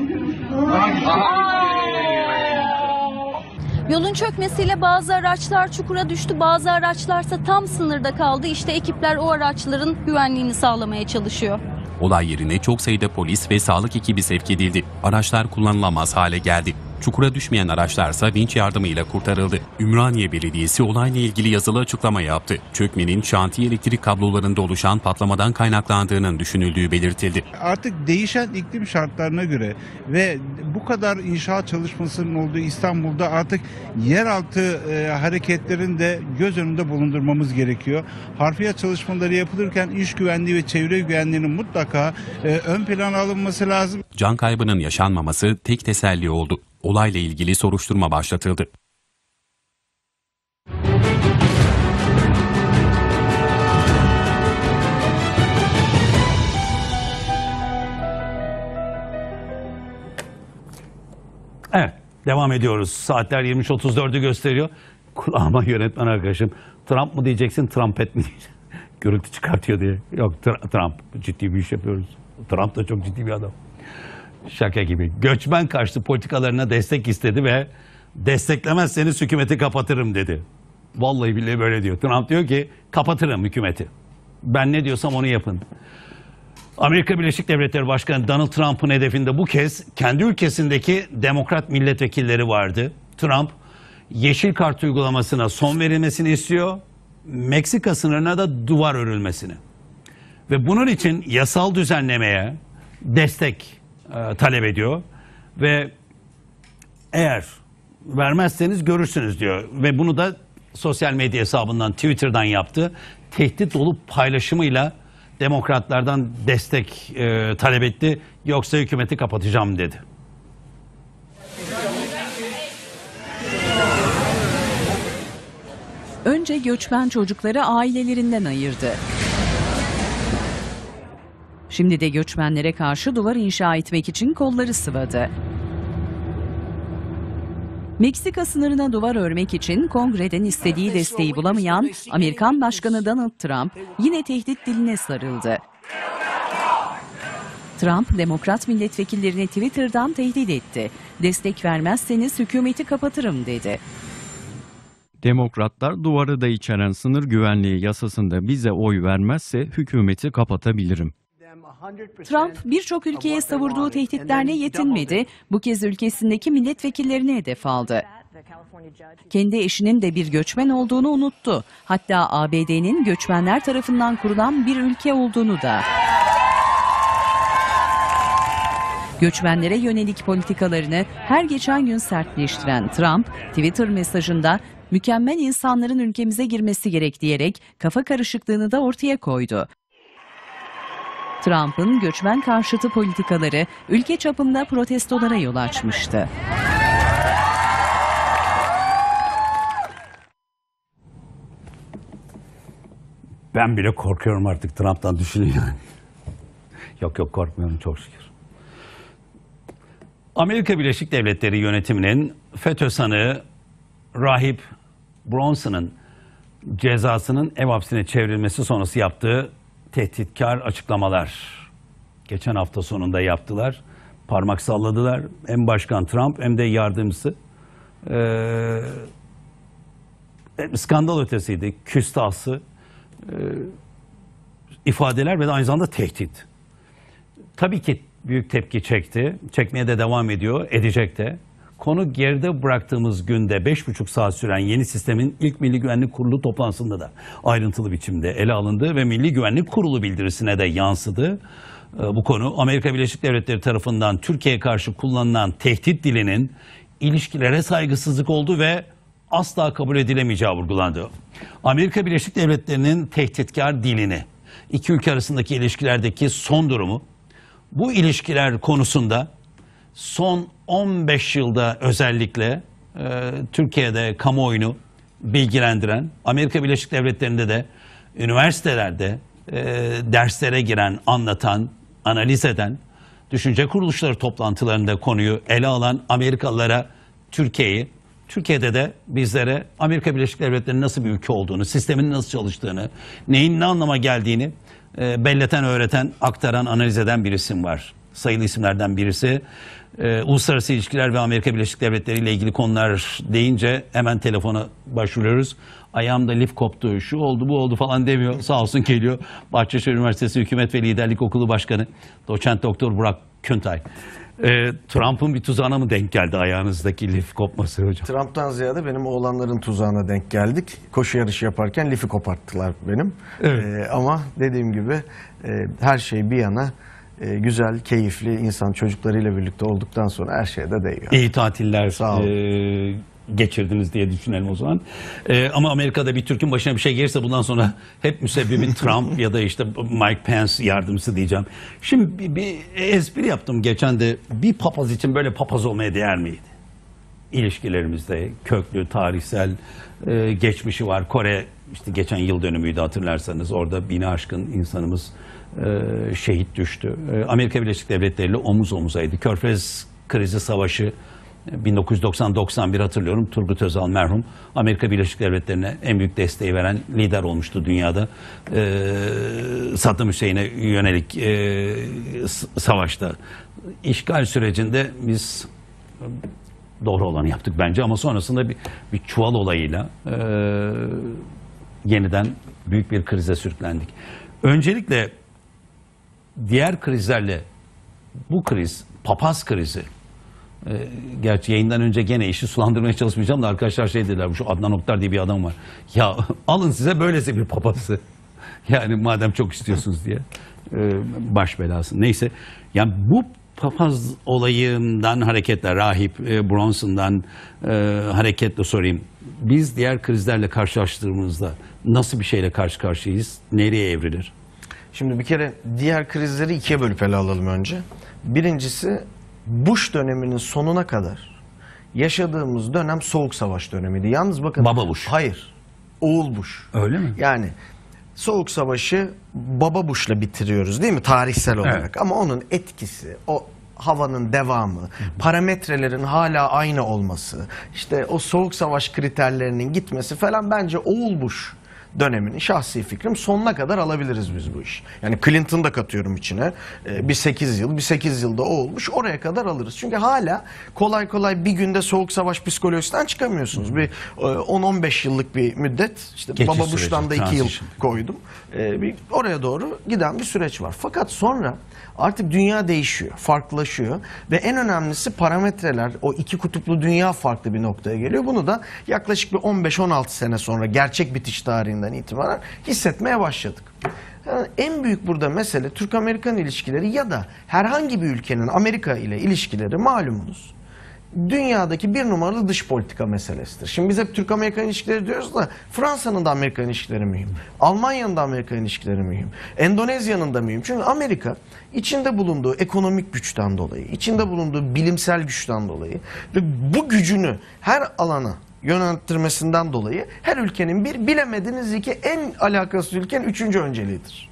Yolun çökmesiyle bazı araçlar çukura düştü, bazı araçlarsa tam sınırda kaldı. İşte ekipler o araçların güvenliğini sağlamaya çalışıyor. Olay yerine çok sayıda polis ve sağlık ekibi sevk edildi. Araçlar kullanılamaz hale geldi. Çukura düşmeyen araçlarsa vinç yardımıyla kurtarıldı. Ümraniye Belediyesi olayla ilgili yazılı açıklama yaptı. Çökmenin şantiye elektrik kablolarında oluşan patlamadan kaynaklandığının düşünüldüğü belirtildi. Artık değişen iklim şartlarına göre ve bu kadar inşaat çalışmasının olduğu İstanbul'da artık yeraltı hareketlerini de göz önünde bulundurmamız gerekiyor. Harfiyat çalışmaları yapılırken iş güvenliği ve çevre güvenliğinin mutlaka ön plana alınması lazım. Can kaybının yaşanmaması tek teselli oldu. Olayla ilgili soruşturma başlatıldı. Evet, devam ediyoruz. Saatler 23.34'ü gösteriyor. Kulağıma yönetmen arkadaşım, Trump mı diyeceksin, Trumpet mi diyeceksin? Gürültü çıkartıyor diye. Yok, Trump. Ciddi bir iş yapıyoruz. Trump da çok ciddi bir adam. Şaka gibi. Göçmen karşıtı politikalarına destek istedi ve desteklemezseniz hükümeti kapatırım dedi. Vallahi billahi böyle diyor. Trump diyor ki kapatırım hükümeti. Ben ne diyorsam onu yapın. Amerika Birleşik Devletleri Başkanı Donald Trump'ın hedefinde bu kez kendi ülkesindeki demokrat milletvekilleri vardı. Trump yeşil kart uygulamasına son verilmesini istiyor. Meksika sınırına da duvar örülmesini. Ve bunun için yasal düzenlemeye destek talep ediyor. Ve eğer vermezseniz görürsünüz diyor. Ve bunu da sosyal medya hesabından, Twitter'dan yaptı. Tehdit dolu paylaşımıyla demokratlardan destek talep etti. Yoksa hükümeti kapatacağım dedi. Önce göçmen çocukları ailelerinden ayırdı. Şimdi de göçmenlere karşı duvar inşa etmek için kolları sıvadı. Meksika sınırına duvar örmek için Kongre'den istediği desteği bulamayan Amerikan Başkanı Donald Trump yine tehdit diline sarıldı. Trump, Demokrat milletvekillerini Twitter'dan tehdit etti. Destek vermezseniz hükümeti kapatırım dedi. Demokratlar duvarı da içeren sınır güvenliği yasasında bize oy vermezse hükümeti kapatabilirim. Trump birçok ülkeye savurduğu tehditlerle yetinmedi. Bu kez ülkesindeki milletvekillerini hedef aldı. Kendi eşinin de bir göçmen olduğunu unuttu. Hatta ABD'nin göçmenler tarafından kurulan bir ülke olduğunu da. Göçmenlere yönelik politikalarını her geçen gün sertleştiren Trump, Twitter mesajında mükemmel insanların ülkemize girmesi gerek diyerek kafa karışıklığını da ortaya koydu. Trump'ın göçmen karşıtı politikaları ülke çapında protestolara yol açmıştı. Ben bile korkuyorum artık Trump'tan, düşünün yani. Yok korkmuyorum çok şükür. Amerika Birleşik Devletleri yönetiminin FETÖ sanığı Rahip Bronson'ın cezasının ev hapsine çevrilmesi sonrası yaptığı tehditkar açıklamalar. Geçen hafta sonunda yaptılar. Parmak salladılar. Hem Başkan Trump hem de yardımcısı. Skandal ötesiydi. Küstahsı ifadeler ve de aynı zamanda tehdit. Tabii ki büyük tepki çekti. Çekmeye de devam ediyor. Edecek de. Konu geride bıraktığımız günde 5,5 saat süren yeni sistemin ilk Milli Güvenlik Kurulu toplantısında da ayrıntılı biçimde ele alındı ve Milli Güvenlik Kurulu bildirisine de yansıdı. Bu konu Amerika Birleşik Devletleri tarafından Türkiye'ye karşı kullanılan tehdit dilinin ilişkilere saygısızlık olduğu ve asla kabul edilemeyeceği vurgulandı. Amerika Birleşik Devletleri'nin tehditkar dilini, iki ülke arasındaki ilişkilerdeki son durumu, bu ilişkiler konusunda son 15 yılda özellikle Türkiye'de kamuoyunu bilgilendiren, Amerika Birleşik Devletleri'nde de üniversitelerde derslere giren, anlatan, analiz eden, düşünce kuruluşları toplantılarında konuyu ele alan Amerikalılara Türkiye'yi, Türkiye'de de bizlere Amerika Birleşik Devletleri'nin nasıl bir ülke olduğunu, sistemin nasıl çalıştığını, neyin ne anlama geldiğini belleten, öğreten, aktaran, analiz eden bir isim var. Sayılı isimlerden birisi. Uluslararası ilişkiler ve Amerika Birleşik Devletleri ile ilgili konular deyince hemen telefona başvuruyoruz. Ayağımda lif koptu, şu oldu, bu oldu falan demiyor. Sağ olsun geliyor. Bahçeşehir Üniversitesi Hükümet ve Liderlik Okulu Başkanı Doçent Doktor Burak Küntay. Trump'ın bir tuzağına mı denk geldi ayağınızdaki lif kopması hocam? Trump'tan ziyade benim oğlanların tuzağına denk geldik. Koşu yarışı yaparken lifi koparttılar benim. Evet. Ama dediğim gibi her şey bir yana güzel, keyifli, insan çocuklarıyla birlikte olduktan sonra her şeye de değiyor. İyi tatiller geçirdiniz diye düşünelim o zaman. Ama Amerika'da bir Türk'ün başına bir şey gelirse bundan sonra hep müsebbibi Trump ya da işte Mike Pence yardımcısı diyeceğim. Şimdi bir espri yaptım geçen de, bir papaz için böyle papaz olmaya değer miydi? İlişkilerimizde köklü, tarihsel geçmişi var. Kore işte geçen yıl dönümüydü hatırlarsanız. Orada 1000'i aşkın insanımız şehit düştü. Amerika Birleşik Devletleri ile omuz omuzaydı. Körfez krizi savaşı 1990-91 hatırlıyorum. Turgut Özal merhum Amerika Birleşik Devletleri'ne en büyük desteği veren lider olmuştu dünyada. Saddam Hüseyin'e yönelik savaşta. İşgal sürecinde biz doğru olanı yaptık bence ama sonrasında bir çuval olayıyla yeniden büyük bir krize sürüklendik. Öncelikle diğer krizlerle bu kriz, papaz krizi, gerçi yayından önce gene işi sulandırmaya çalışmayacağım da arkadaşlar şey dediler, şu Adnan Oktar diye bir adam var. Ya alın size böylesi bir papazı. Yani madem çok istiyorsunuz diye baş belası. Neyse yani bu papaz olayından hareketle, Rahip Bronson'dan hareketle sorayım. Biz diğer krizlerle karşılaştığımızda nasıl bir şeyle karşı karşıyayız? Nereye evrilir? Şimdi bir kere diğer krizleri ikiye bölüp ele alalım önce. Birincisi Bush döneminin sonuna kadar yaşadığımız dönem Soğuk Savaş dönemiydi. Yalnız bakın. Baba Bush. Hayır. oğul Bush. Öyle mi? Yani Soğuk Savaşı baba Bush'la bitiriyoruz değil mi tarihsel olarak? Evet. Ama onun etkisi, o havanın devamı, parametrelerin hala aynı olması, işte o Soğuk Savaş kriterlerinin gitmesi falan bence oğul Bush dönemini, şahsi fikrim, sonuna kadar alabiliriz biz bu iş. Yani Clinton'ı da katıyorum içine. Bir 8 yıl, bir 8 yılda o olmuş. Oraya kadar alırız. Çünkü hala kolay kolay bir günde Soğuk Savaş psikolojisinden çıkamıyorsunuz. Bir 10-15 yıllık bir müddet. İşte Geçiş Baba Bush'tan da 2 yıl transition koydum. Oraya doğru giden bir süreç var. Fakat sonra artık dünya değişiyor, farklılaşıyor ve en önemlisi parametreler, o iki kutuplu dünya farklı bir noktaya geliyor. Bunu da yaklaşık bir 15-16 sene sonra gerçek bitiş tarihinden itibaren hissetmeye başladık. Yani en büyük burada mesele Türk-Amerikan ilişkileri ya da herhangi bir ülkenin Amerika ile ilişkileri malumunuz. Dünyadaki bir numaralı dış politika meselesidir. Şimdi biz hep Türk-Amerikan ilişkileri diyoruz da Fransa'nın da Amerikan ilişkileri mühim. Almanya'nın da Amerikan ilişkileri mühim. Endonezya'nın da mühim. Çünkü Amerika içinde bulunduğu ekonomik güçten dolayı, içinde bulunduğu bilimsel güçten dolayı ve bu gücünü her alana yönelttirmesinden dolayı her ülkenin bir, bilemediniz iki, en alakasız ülkenin 3. önceliğidir.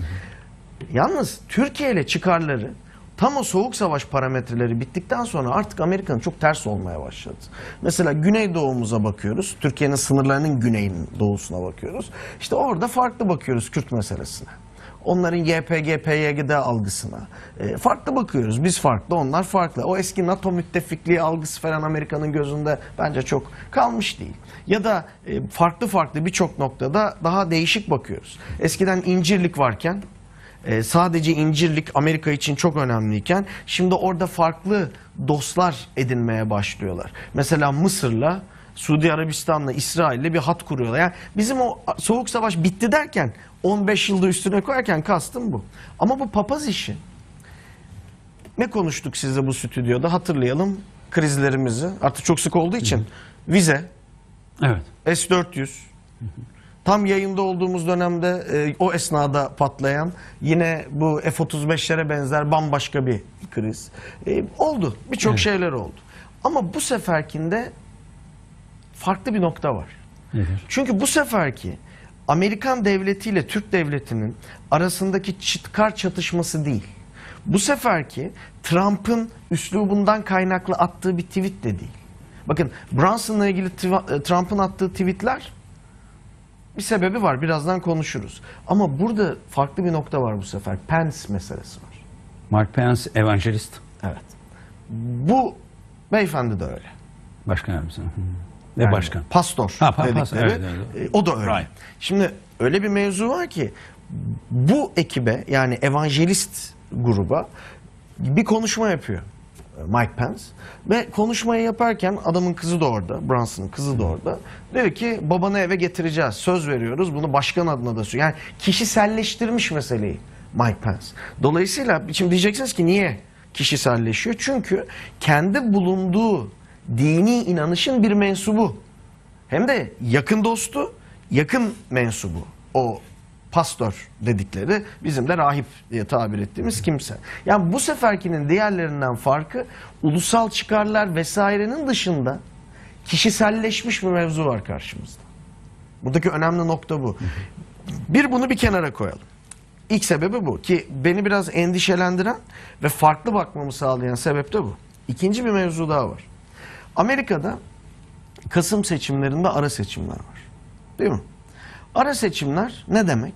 Yalnız Türkiye ile çıkarları tam o Soğuk Savaş parametreleri bittikten sonra artık Amerika'nın çok ters olmaya başladı. Mesela Güneydoğu'muza bakıyoruz. Türkiye'nin sınırlarının güneyinin doğusuna bakıyoruz. İşte orada farklı bakıyoruz Kürt meselesine. Onların YPG, PYD algısına. Farklı bakıyoruz. Biz farklı, onlar farklı. O eski NATO müttefikliği algısı falan Amerika'nın gözünde bence çok kalmış değil. Ya da farklı birçok noktada daha değişik bakıyoruz. Eskiden incirlik varken, sadece incirlik Amerika için çok önemliyken şimdi orada farklı dostlar edinmeye başlıyorlar. Mesela Mısır'la, Suudi Arabistan'la, İsrail'le bir hat kuruyorlar. Yani bizim o Soğuk Savaş bitti derken 15 yılda üstüne koyarken kastım bu. Ama bu papaz işi. Ne konuştuk sizle bu stüdyoda? Hatırlayalım krizlerimizi. Artık çok sık olduğu için. Vize, evet. S-400, tam yayında olduğumuz dönemde o esnada patlayan yine bu F-35'lere benzer bambaşka bir kriz. Oldu. Birçok şeyler oldu. Ama bu seferkinde farklı bir nokta var. Nedir? Çünkü bu seferki Amerikan devletiyle Türk devletinin arasındaki çıkar çatışması değil. Bu seferki Trump'ın üslubundan kaynaklı attığı bir tweet de değil. Bakın Brunson'la ilgili Trump'ın attığı tweetler bir sebebi var. Birazdan konuşuruz. Ama burada farklı bir nokta var bu sefer. Pence meselesi var. Mark Pence evangelist. Evet. Bu beyefendi de öyle. Başkan yardımcısı. Ve Yani başkan. Pastor dedikleri. Evet. O da öyle. Right. Şimdi öyle bir mevzu var ki bu ekibe, yani evangelist gruba bir konuşma yapıyor Mike Pence. Ve konuşmayı yaparken adamın kızı da orada, Brunson'ın kızı da orada. Diyor ki babanı eve getireceğiz, söz veriyoruz, bunu başkan adına da söylüyor. Yani kişiselleştirmiş meseleyi Mike Pence. Dolayısıyla şimdi diyeceksiniz ki niye kişiselleşiyor? Çünkü kendi bulunduğu dini inanışın bir mensubu. Hem de yakın dostu, yakın mensubu. O pastör dedikleri, bizim de rahip diye tabir ettiğimiz kimse. Yani bu seferkinin diğerlerinden farkı ulusal çıkarlar vesairenin dışında kişiselleşmiş bir mevzu var karşımızda. Buradaki önemli nokta bu. Bunu bir kenara koyalım. İlk sebebi bu ki beni biraz endişelendiren ve farklı bakmamı sağlayan sebep de bu. İkinci bir mevzu daha var. Amerika'da Kasım seçimlerinde ara seçimler var. Değil mi? Ara seçimler ne demek?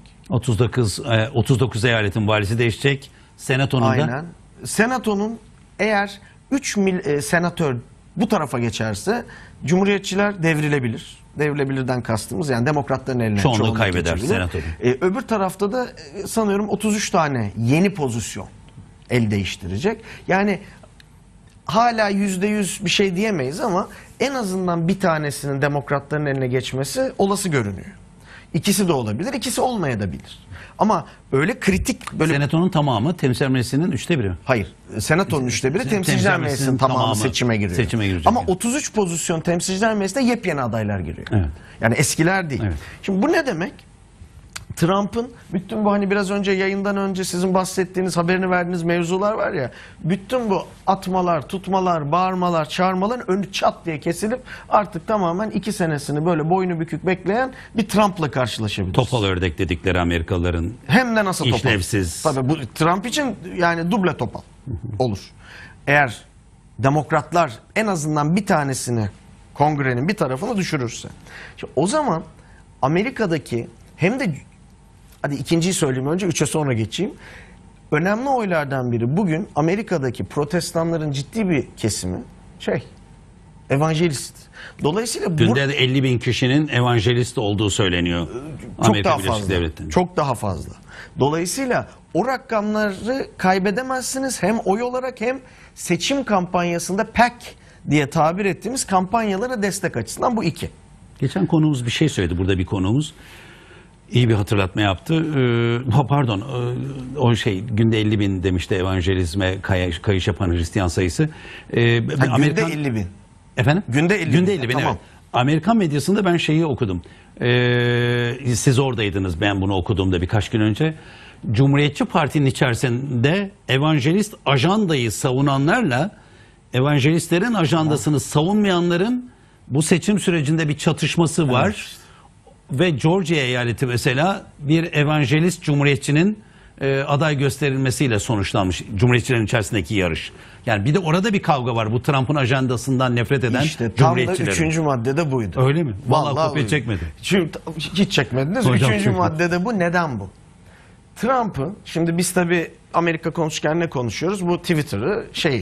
39 eyaletin valisi değişecek. Senatonun da. Aynen. Senatonun eğer 3 senatör bu tarafa geçerse Cumhuriyetçiler devrilebilir. Devrilebilirden kastımız yani demokratların eline çoğunluğu kaybeder geçebilir. Senato'da. Öbür tarafta da sanıyorum 33 tane yeni pozisyon el değiştirecek. Yani hala %100 bir şey diyemeyiz ama en azından bir tanesinin demokratların eline geçmesi olası görünüyor. İkisi de olabilir, ikisi olmayabilir. Ama öyle kritik... Senatonun tamamı Temsilciler Meclisi'nin 3'te 1'i. Hayır. Senatonun 3'te 1'i, Temsilciler Meclisi'nin tamamı seçime giriyor. Girecek ama yani. 33 pozisyon Temsilciler Meclisi'nde yepyeni adaylar giriyor. Evet. Yani eskiler değil. Evet. Şimdi bu ne demek? Trump'ın bütün bu hani biraz önce yayından önce sizin bahsettiğiniz, haberini verdiğiniz mevzular var ya, bütün bu atmalar, tutmalar, bağırmalar, çağırmaların önü çat diye kesilip artık tamamen 2 senesini böyle boynu bükük bekleyen bir Trump'la karşılaşabiliriz. Topal ördek dedikleri Amerikalıların hem de nasıl topal? İşlevsiz. Tabii bu Trump için yani duble topal olur. Eğer demokratlar en azından bir tanesini, kongrenin bir tarafını düşürürse. Şimdi o zaman Amerika'daki hem de hadi ikinciyi söyleyeyim önce, 3'e sonra geçeyim. Önemli oylardan biri bugün Amerika'daki protestanların ciddi bir kesimi evangelist. Dolayısıyla günde de 50.000 kişinin evangelist olduğu söyleniyor. Çok Amerika daha Birleşik fazla. Devletleri'nde. Çok daha fazla. Dolayısıyla o rakamları kaybedemezsiniz hem oy olarak hem seçim kampanyasında PAC diye tabir ettiğimiz kampanyalara destek açısından bu iki. Geçen konuğumuz bir şey söyledi. Burada bir konuğumuz iyi bir hatırlatma yaptı. Pardon, o günde 50.000 demişti evangelizme kayış yapan Hristiyan sayısı. Günde 50.000. Efendim? Günde 50.000. Günde 50.000, tamam. evet. Amerikan medyasında ben şeyi okudum. Siz oradaydınız, ben bunu okuduğumda birkaç gün önce. Cumhuriyetçi Parti'nin içerisinde evangelist ajandayı savunanlarla evangelistlerin ajandasını savunmayanların bu seçim sürecinde bir çatışması var. Evet. Ve Georgia eyaleti mesela bir evangelist cumhuriyetçinin aday gösterilmesiyle sonuçlanmış. Cumhuriyetçilerin içerisindeki yarış. Yani bir de orada bir kavga var. Bu Trump'ın ajandasından nefret eden İşte tam da cumhuriyetçilerin. 3. maddede buydu. Öyle mi? Vallahi kopya çekmedi. Hiç çekmediniz. 3. maddede bu. Neden bu? Trump'ı, şimdi biz tabii Amerika konuşurken ne konuşuyoruz? Bu Twitter'ı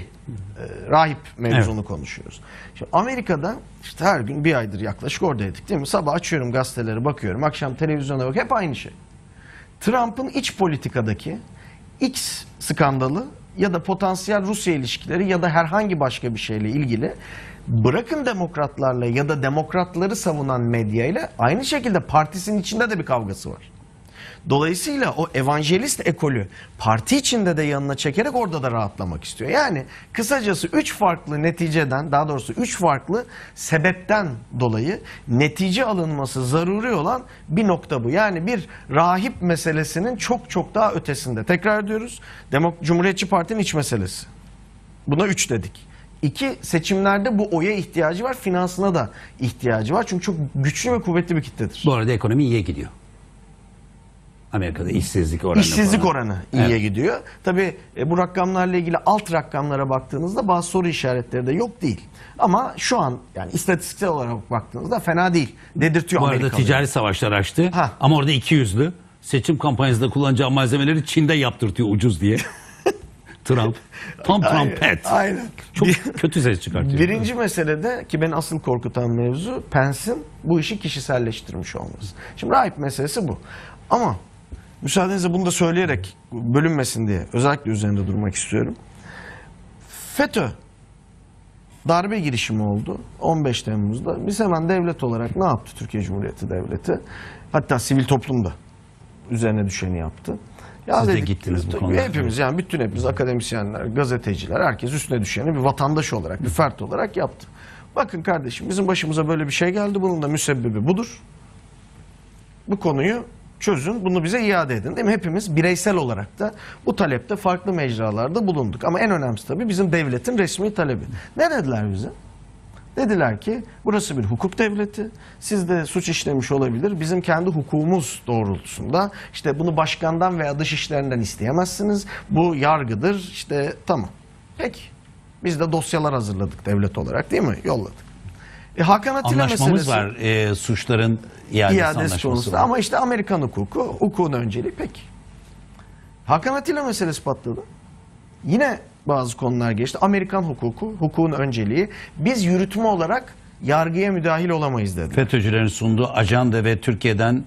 rahip mevzunu konuşuyoruz. Şimdi Amerika'da işte her gün bir aydır yaklaşık oradaydık değil mi? Sabah açıyorum gazeteleri, bakıyorum. Akşam televizyona bak, hep aynı şey. Trump'ın iç politikadaki X skandalı ya da potansiyel Rusya ilişkileri ya da herhangi başka bir şeyle ilgili, bırakın demokratlarla ya da demokratları savunan medyayla, aynı şekilde partisinin içinde de bir kavgası var. Dolayısıyla o evangelist ekolü parti içinde de yanına çekerek orada da rahatlamak istiyor. Yani kısacası 3 farklı neticeden, daha doğrusu 3 farklı sebepten dolayı netice alınması zaruri olan bir nokta bu. Yani bir rahip meselesinin çok çok daha ötesinde. Tekrar ediyoruz. Cumhuriyetçi Parti'nin iç meselesi. Buna 3 dedik. 2, seçimlerde bu oya ihtiyacı var, finansına da ihtiyacı var. Çünkü çok güçlü ve kuvvetli bir kitledir. Bu arada ekonomi iyiye gidiyor. Amerika'da işsizlik oranı iyiye gidiyor. Tabii bu rakamlarla ilgili alt rakamlara baktığınızda bazı soru işaretleri de yok değil. Ama şu an yani istatistiksel olarak baktığınızda fena değil. Dedirtiyor Amerikalı. Bu arada ticari savaşlar açtı. Ama orada 200'lü. Seçim kampanyasında kullanacağı malzemeleri Çin'de yaptırtıyor ucuz diye. Trump. Tam Trumpet. Aynen. Çok kötü ses çıkartıyor. Birinci meselede ki beni asıl korkutan mevzu Pence'in bu işi kişiselleştirmiş olması. Şimdi rahip meselesi bu. Ama müsaadenizle bunu da söyleyerek bölünmesin diye özellikle üzerinde durmak istiyorum. FETÖ darbe girişimi oldu 15 Temmuz'da. Biz hemen devlet olarak ne yaptı Türkiye Cumhuriyeti Devleti? Hatta sivil toplum da üzerine düşeni yaptı. Ya siz de dedik, gittiniz bu konuda. Hepimiz yani hepimiz akademisyenler, gazeteciler, herkes üstüne düşeni bir vatandaş olarak, bir fert olarak yaptı. Bakın kardeşim, bizim başımıza böyle bir şey geldi. Bunun da müsebbibi budur. Bu konuyu çözün, bunu bize iade edin, değil mi? Hepimiz bireysel olarak da bu talepte farklı mecralarda bulunduk. Ama en önemlisi tabii bizim devletin resmi talebi. Ne dediler bize? Dediler ki burası bir hukuk devleti, siz de suç işlemiş olabilir, bizim kendi hukukumuz doğrultusunda işte bunu başkandan veya dışişlerinden isteyemezsiniz, bu yargıdır, işte tamam. Peki, biz de dosyalar hazırladık devlet olarak, değil mi? Yolladık. Hakan Atilla anlaşmamız meselesi, var, suçların iadesi konusunda. Ama işte Amerikan hukuku, hukukun önceliği peki. Hakan Atilla meselesi patladı. Yine bazı konular geçti. Amerikan hukuku, hukukun önceliği. Biz yürütme olarak yargıya müdahil olamayız dedi. FETÖ'cülerin sunduğu ajanda ve Türkiye'den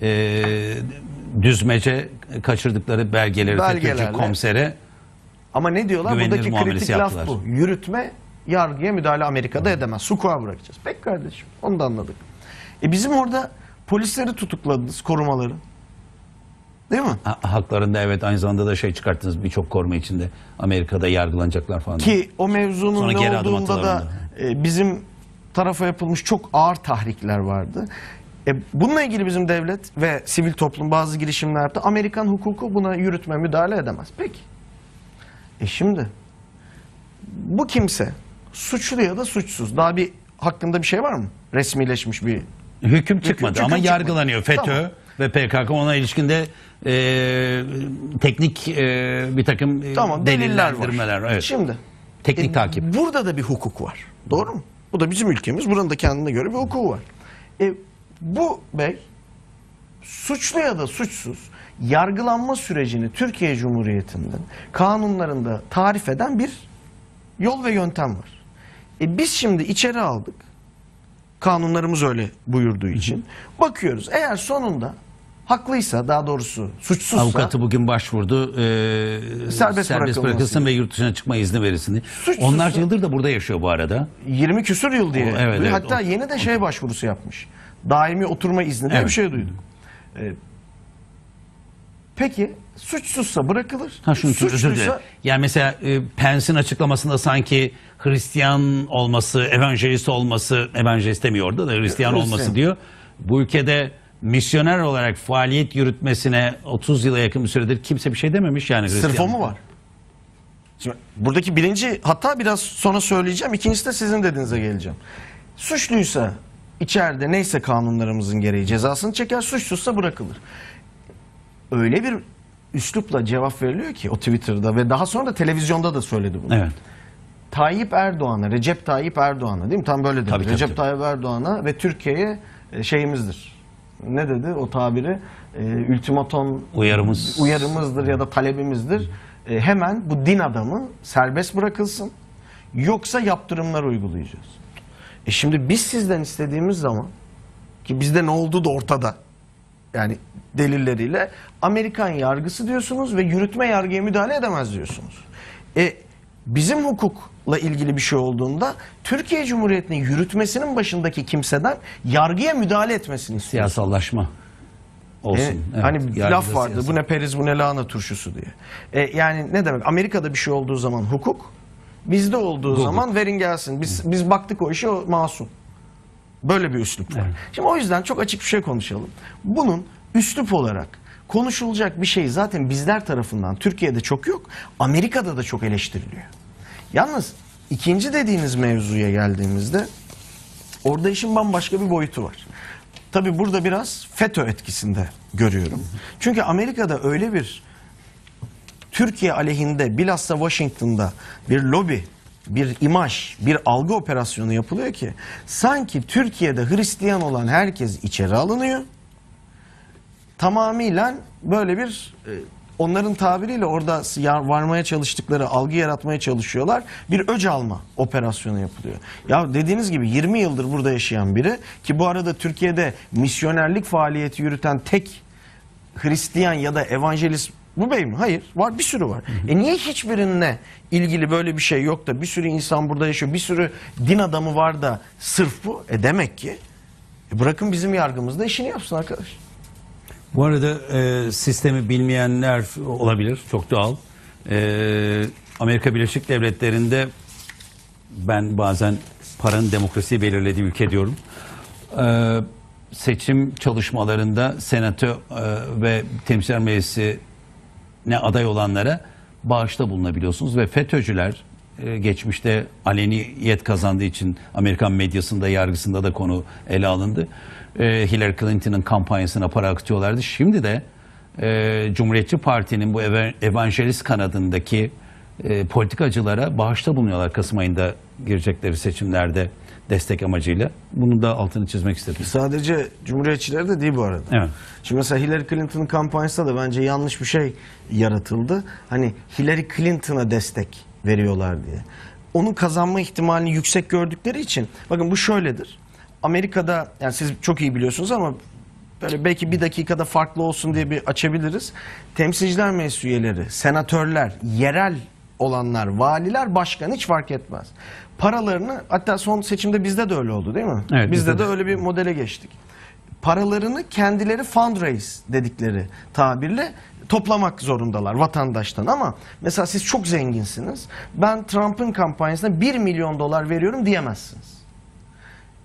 düzmece kaçırdıkları belgeleri FETÖ'cü komisere. Ama ne diyorlar? Buradaki kritik laf bu. Yürütme, yargıya müdahale Amerika'da edemez. Sukuğa bırakacağız. Peki kardeşim, onu da anladık. Bizim orada polisleri tutukladınız, korumaları. Değil mi? Haklarında evet, aynı zamanda da çıkarttınız birçok koruma içinde. Amerika'da yargılanacaklar falan. Ki o mevzunun sonra ne olduğunda da bizim tarafa yapılmış çok ağır tahrikler vardı. Bununla ilgili bizim devlet ve sivil toplum bazı girişimler yaptı. Amerikan hukuku buna yürütme, müdahale edemez. Peki. Şimdi bu kimse suçlu ya da suçsuz. Daha bir hakkında bir şey var mı? Resmileşmiş bir hüküm çıkmadı ama çıkmadı. yargılanıyor. FETÖ Tamam. ve PKK ona ilişkinde teknik bir takım delillendirmeler. Evet. Şimdi teknik takip. Burada da bir hukuk var. Doğru mu? Bu da bizim ülkemiz. Buranın da kendine göre bir hukuku var. Bu bey suçlu ya da suçsuz yargılanma sürecini Türkiye Cumhuriyeti'nin kanunlarında tarif eden bir yol ve yöntem var. Biz şimdi içeri aldık. Kanunlarımız öyle buyurduğu için. Bakıyoruz. Eğer sonunda haklıysa, daha doğrusu suçsuzsa... Avukatı bugün başvurdu. Serbest bırakılsın ve yurt dışına çıkma izni verilsin. Onlarca yıldır da burada yaşıyor bu arada. 20 küsur yıl diye. Evet, hatta yeni de başvurusu yapmış. Daimi oturma izni diye bir şey duyduk. Peki suçsuzsa bırakılır. Özür dilerim. Yani mesela Pence'in açıklamasında sanki Hristiyan olması, evangelist olması, evangelist demiyor orada da Hristiyan olması diyor. Bu ülkede misyoner olarak faaliyet yürütmesine 30 yıla yakın bir süredir kimse bir şey dememiş yani. Sırf o mu var? Şimdi buradaki birinci, hatta biraz sonra söyleyeceğim. İkincisi de sizin dediğinize geleceğim. Suçluysa içeride neyse kanunlarımızın gereği cezasını çeker, suçsuzsa bırakılır. Öyle bir üslupla cevap veriliyor ki o Twitter'da ve daha sonra da televizyonda da söyledi bunu. Evet. Recep Tayyip Erdoğan'a değil mi? Tam böyle dedi. Tabii. Tayyip Erdoğan'a ve Türkiye'ye şeyimizdir. Ne dedi o tabiri? Ultimatom uyarımızdır ya da talebimizdir. Hemen bu din adamı serbest bırakılsın. Yoksa yaptırımlar uygulayacağız. Şimdi biz sizden istediğimiz zaman, ki bizde ne olduğu da ortada. Yani delilleriyle Amerikan yargısı diyorsunuz ve yürütme yargıya müdahale edemez diyorsunuz. Bizim hukukla ilgili bir şey olduğunda Türkiye Cumhuriyeti'nin yürütmesinin başındaki kimseden yargıya müdahale etmesini istiyorsunuz. Siyasallaşma olsun. Evet, hani laf vardı, bu ne periz bu ne lahana turşusu diye. Yani ne demek? Amerika'da bir şey olduğu zaman hukuk, bizde olduğu zaman verin gelsin. Biz baktık o işe, o masum. Böyle bir üslup var. Evet. Şimdi o yüzden çok açık bir şey konuşalım. Bunun üslup olarak konuşulacak bir şey zaten bizler tarafından Türkiye'de çok yok. Amerika'da da çok eleştiriliyor. Yalnız ikinci dediğiniz mevzuya geldiğimizde orada işin bambaşka bir boyutu var. Tabii burada biraz FETÖ etkisinde görüyorum. Çünkü Amerika'da öyle bir Türkiye aleyhinde bilhassa Washington'da bir lobi, bir imaj, bir algı operasyonu yapılıyor ki sanki Türkiye'de Hristiyan olan herkes içeri alınıyor. Tamamıyla böyle bir onların tabiriyle orada varmaya çalıştıkları, algı yaratmaya çalışıyorlar. Bir öc alma operasyonu yapılıyor. Ya dediğiniz gibi 20 yıldır burada yaşayan biri, ki bu arada Türkiye'de misyonerlik faaliyeti yürüten tek Hristiyan ya da evangelist bu bey mi? Hayır. Var, bir sürü var. Niye hiçbirine ilgili böyle bir şey yok da bir sürü insan burada yaşıyor, bir sürü din adamı var da sırf bu? Demek ki bırakın bizim yargımızda işini yapsın arkadaş. Bu arada sistemi bilmeyenler olabilir. Çok doğal. Amerika Birleşik Devletleri'nde ben bazen paranın demokrasiyi belirlediği ülke diyorum. Seçim çalışmalarında Senato ve Temsilciler Meclisi'ne aday olanlara bağışta bulunabiliyorsunuz ve FETÖ'cüler geçmişte aleniyet kazandığı için Amerikan medyasında, yargısında da konu ele alındı. Hillary Clinton'ın kampanyasına para akıtıyorlardı. Şimdi de Cumhuriyetçi Parti'nin bu evangelist kanadındaki politikacılara bağışta bulunuyorlar Kasım ayında girecekleri seçimlerde destek amacıyla. Bunu da altını çizmek istedim. Sadece Cumhuriyetçiler de değil bu arada. Evet. Şimdi mesela Hillary Clinton'ın kampanyasında da bence yanlış bir şey yaratıldı. Hani Hillary Clinton'a destek veriyorlar diye. Onun kazanma ihtimalini yüksek gördükleri için, bakın bu şöyledir. Amerika'da, yani siz çok iyi biliyorsunuz ama böyle belki bir dakikada farklı olsun diye bir açabiliriz. Temsilciler Meclisi üyeleri, senatörler, yerel olanlar, valiler, başkan hiç fark etmez. Paralarını, hatta son seçimde bizde de öyle oldu değil mi? Evet, bizde de öyle bir modele geçtik. Paralarını kendileri fundraise dedikleri tabirle toplamak zorundalar vatandaştan, ama mesela siz çok zenginsiniz. Ben Trump'ın kampanyasına $1 milyon veriyorum diyemezsiniz.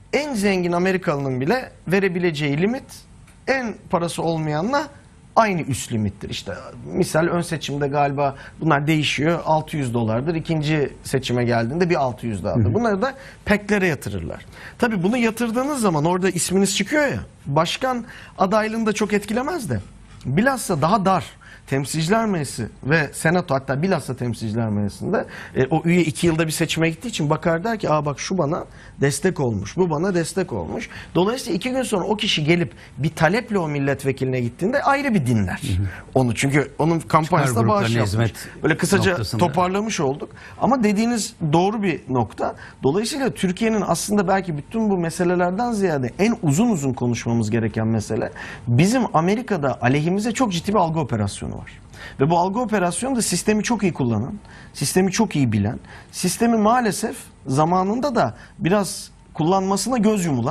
en zengin Amerikalının bile verebileceği limit en parası olmayanla aynı üst limittir. İşte misal ön seçimde galiba bunlar değişiyor. $600'dır. İkinci seçime geldiğinde bir $600 daha. Bunları da PAC'lere yatırırlar. Tabii bunu yatırdığınız zaman orada isminiz çıkıyor ya. Başkan adaylığını da çok etkilemez de. Bilhassa daha dar Temsilciler Meclisi ve Senato, hatta bilhassa Temsilciler Meclisi'nde o üye 2 yılda bir seçime gittiği için bakar, der ki bak şu bana destek olmuş, bu bana destek olmuş. Dolayısıyla 2 gün sonra o kişi gelip bir taleple o milletvekiline gittiğinde ayrı bir dinler onu. Çünkü onun kampanyasına bağış yapmış. Böyle kısaca toparlamış olduk. Ama dediğiniz doğru bir nokta. Dolayısıyla Türkiye'nin aslında belki bütün bu meselelerden ziyade en uzun konuşmamız gereken mesele, bizim Amerika'da aleyhimize çok ciddi bir algı operasyonu var. Ve bu algı operasyonu da sistemi çok iyi kullanan, sistemi çok iyi bilen, sistemi maalesef zamanında da biraz kullanmasına göz yumulan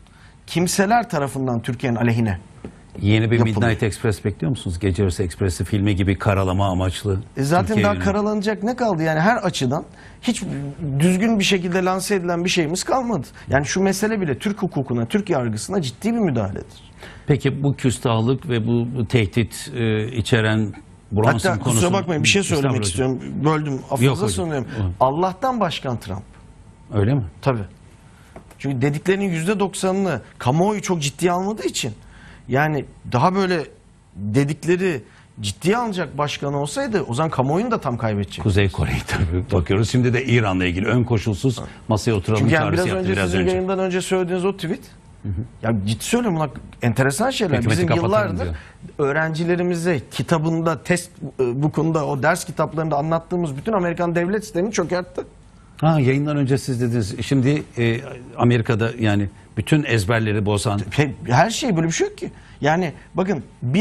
kimseler tarafından Türkiye'nin aleyhine Yeni bir yapılıyor. Midnight Express bekliyor musunuz? Gece Yarısı Ekspresi filmi gibi karalama amaçlı. Zaten Türkiye daha yönelik. karalanacak ne kaldı? Yani her açıdan hiç düzgün bir şekilde lanse edilen bir şeyimiz kalmadı. Yani şu mesele bile Türk hukukuna, Türk yargısına ciddi bir müdahaledir. Peki bu küstahlık ve bu tehdit içeren Brunson Hatta konusu... kusura bakmayın, bir şey söylemek Estağfurullah istiyorum. Böldüm, Yok affınıza hocam. sunuyorum. Allah'tan Başkan Trump. Öyle mi? Tabii. Çünkü dediklerinin %90'ını kamuoyu çok ciddiye almadığı için, yani daha böyle dedikleri ciddiye alacak başkan olsaydı o zaman kamuoyunu da tam kaybedecek. Kuzey Kore'yi tabii bakıyoruz. Şimdi de İran'la ilgili ön koşulsuz masaya oturalım Çünkü yani çağrısı biraz yaptı önce sizin yayından önce söylediğiniz o tweet, ya ciddi söylüyorum, bunlar enteresan şeyler. Hükümeti Bizim kapatalım yıllardır diyor. öğrencilerimize kitabında, test book'unda, o ders kitaplarında anlattığımız bütün Amerikan devlet sistemini çökertti. Yayından önce siz dediniz. Şimdi Amerika'da yani bütün ezberleri bozan... Her şey, böyle bir şey yok ki. Yani bakın,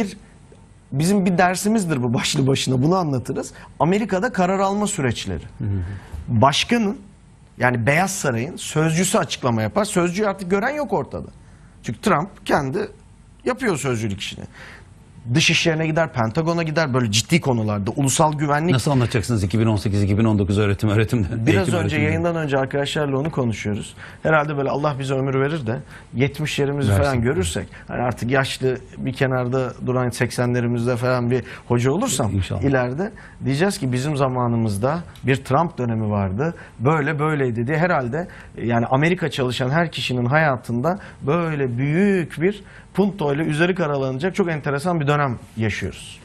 bizim bir dersimizdir bu başlı başına, bunu anlatırız. Amerika'da karar alma süreçleri. Başkanın, yani Beyaz Saray'ın sözcüsü açıklama yapar. Sözcüyü artık gören yok ortada. Çünkü Trump kendi yapıyor sözcülük işini. Dışişlerine gider, Pentagon'a gider, böyle ciddi konularda, ulusal güvenlik. Nasıl anlatacaksınız 2018-2019 öğretimde? Biraz önce yayından önce arkadaşlarla onu konuşuyoruz. Herhalde böyle Allah bize ömür verir de 70 yerimizi falan görürsek, hani artık yaşlı bir kenarda duran 80'lerimizde falan bir hoca olursam ileride diyeceğiz ki bizim zamanımızda bir Trump dönemi vardı. böyleydi diye herhalde, yani Amerika çalışan her kişinin hayatında böyle büyük bir punto ile üzeri karalanacak çok enteresan bir dönem yaşıyoruz.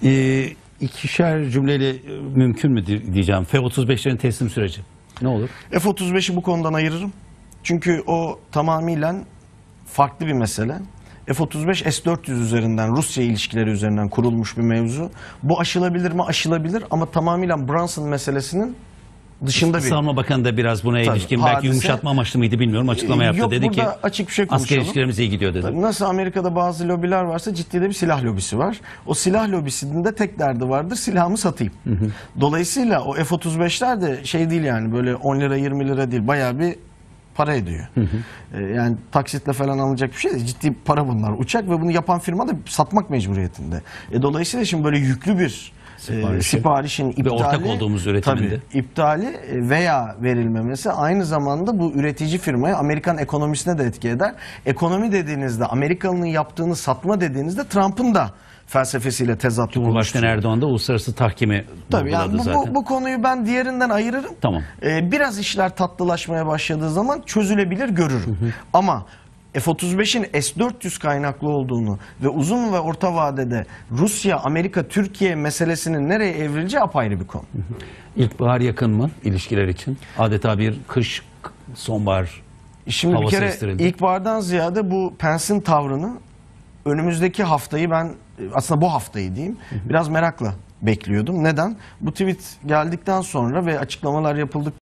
İkişer cümleyle mümkün mü diyeceğim. F-35'lerin teslim süreci ne olur? F-35'i bu konudan ayırırım. Çünkü o tamamıyla farklı bir mesele. F-35 S-400 üzerinden, Rusya ilişkileri üzerinden kurulmuş bir mevzu. Bu aşılabilir mi? Aşılabilir, ama tamamıyla Brunson meselesinin dışında bir... Savunma Bakanı da biraz buna ilişkin belki yumuşatma amaçlı mıydı bilmiyorum, açıklama yaptı. Yok, dedi ki açık bir şey konuşalım. asker ilişkilerimiz iyi gidiyor dedi. Nasıl Amerika'da bazı lobiler varsa ciddi de bir silah lobisi var. O silah lobisinin de tek derdi vardır: silahımı satayım. Dolayısıyla o F-35'ler de şey değil, yani böyle 10 lira 20 lira değil, bayağı bir para ediyor. Yani taksitle falan alınacak bir şey değil. Ciddi para bunlar. Uçak ve bunu yapan firma da satmak mecburiyetinde. Dolayısıyla şimdi böyle yüklü bir siparişin iptali, ve ortak olduğumuz üretiminde iptali veya verilmemesi aynı zamanda bu üretici firmaya, Amerikan ekonomisine de etki eder. Ekonomi dediğinizde, Amerikalı'nın yaptığını satma dediğinizde Trump'ın da felsefesiyle tezat. Cumhurbaşkanı Erdoğan da uluslararası tahkimi vurguladı zaten. Bu konuyu ben diğerinden ayırırım. Tamam. Biraz işler tatlılaşmaya başladığı zaman çözülebilir görürüm. Ama F-35'in S-400 kaynaklı olduğunu ve uzun ve orta vadede Rusya, Amerika, Türkiye meselesinin nereye evrileceği apayrı bir konu. İlkbahar yakın mı ilişkiler için? Adeta bir kış, sonbahar Şimdi havası bir kere estirildi. ilkbahardan ziyade bu Pence'in tavrını önümüzdeki haftayı, ben aslında bu haftayı diyeyim, biraz merakla bekliyordum. Neden? Bu tweet geldikten sonra ve açıklamalar yapıldık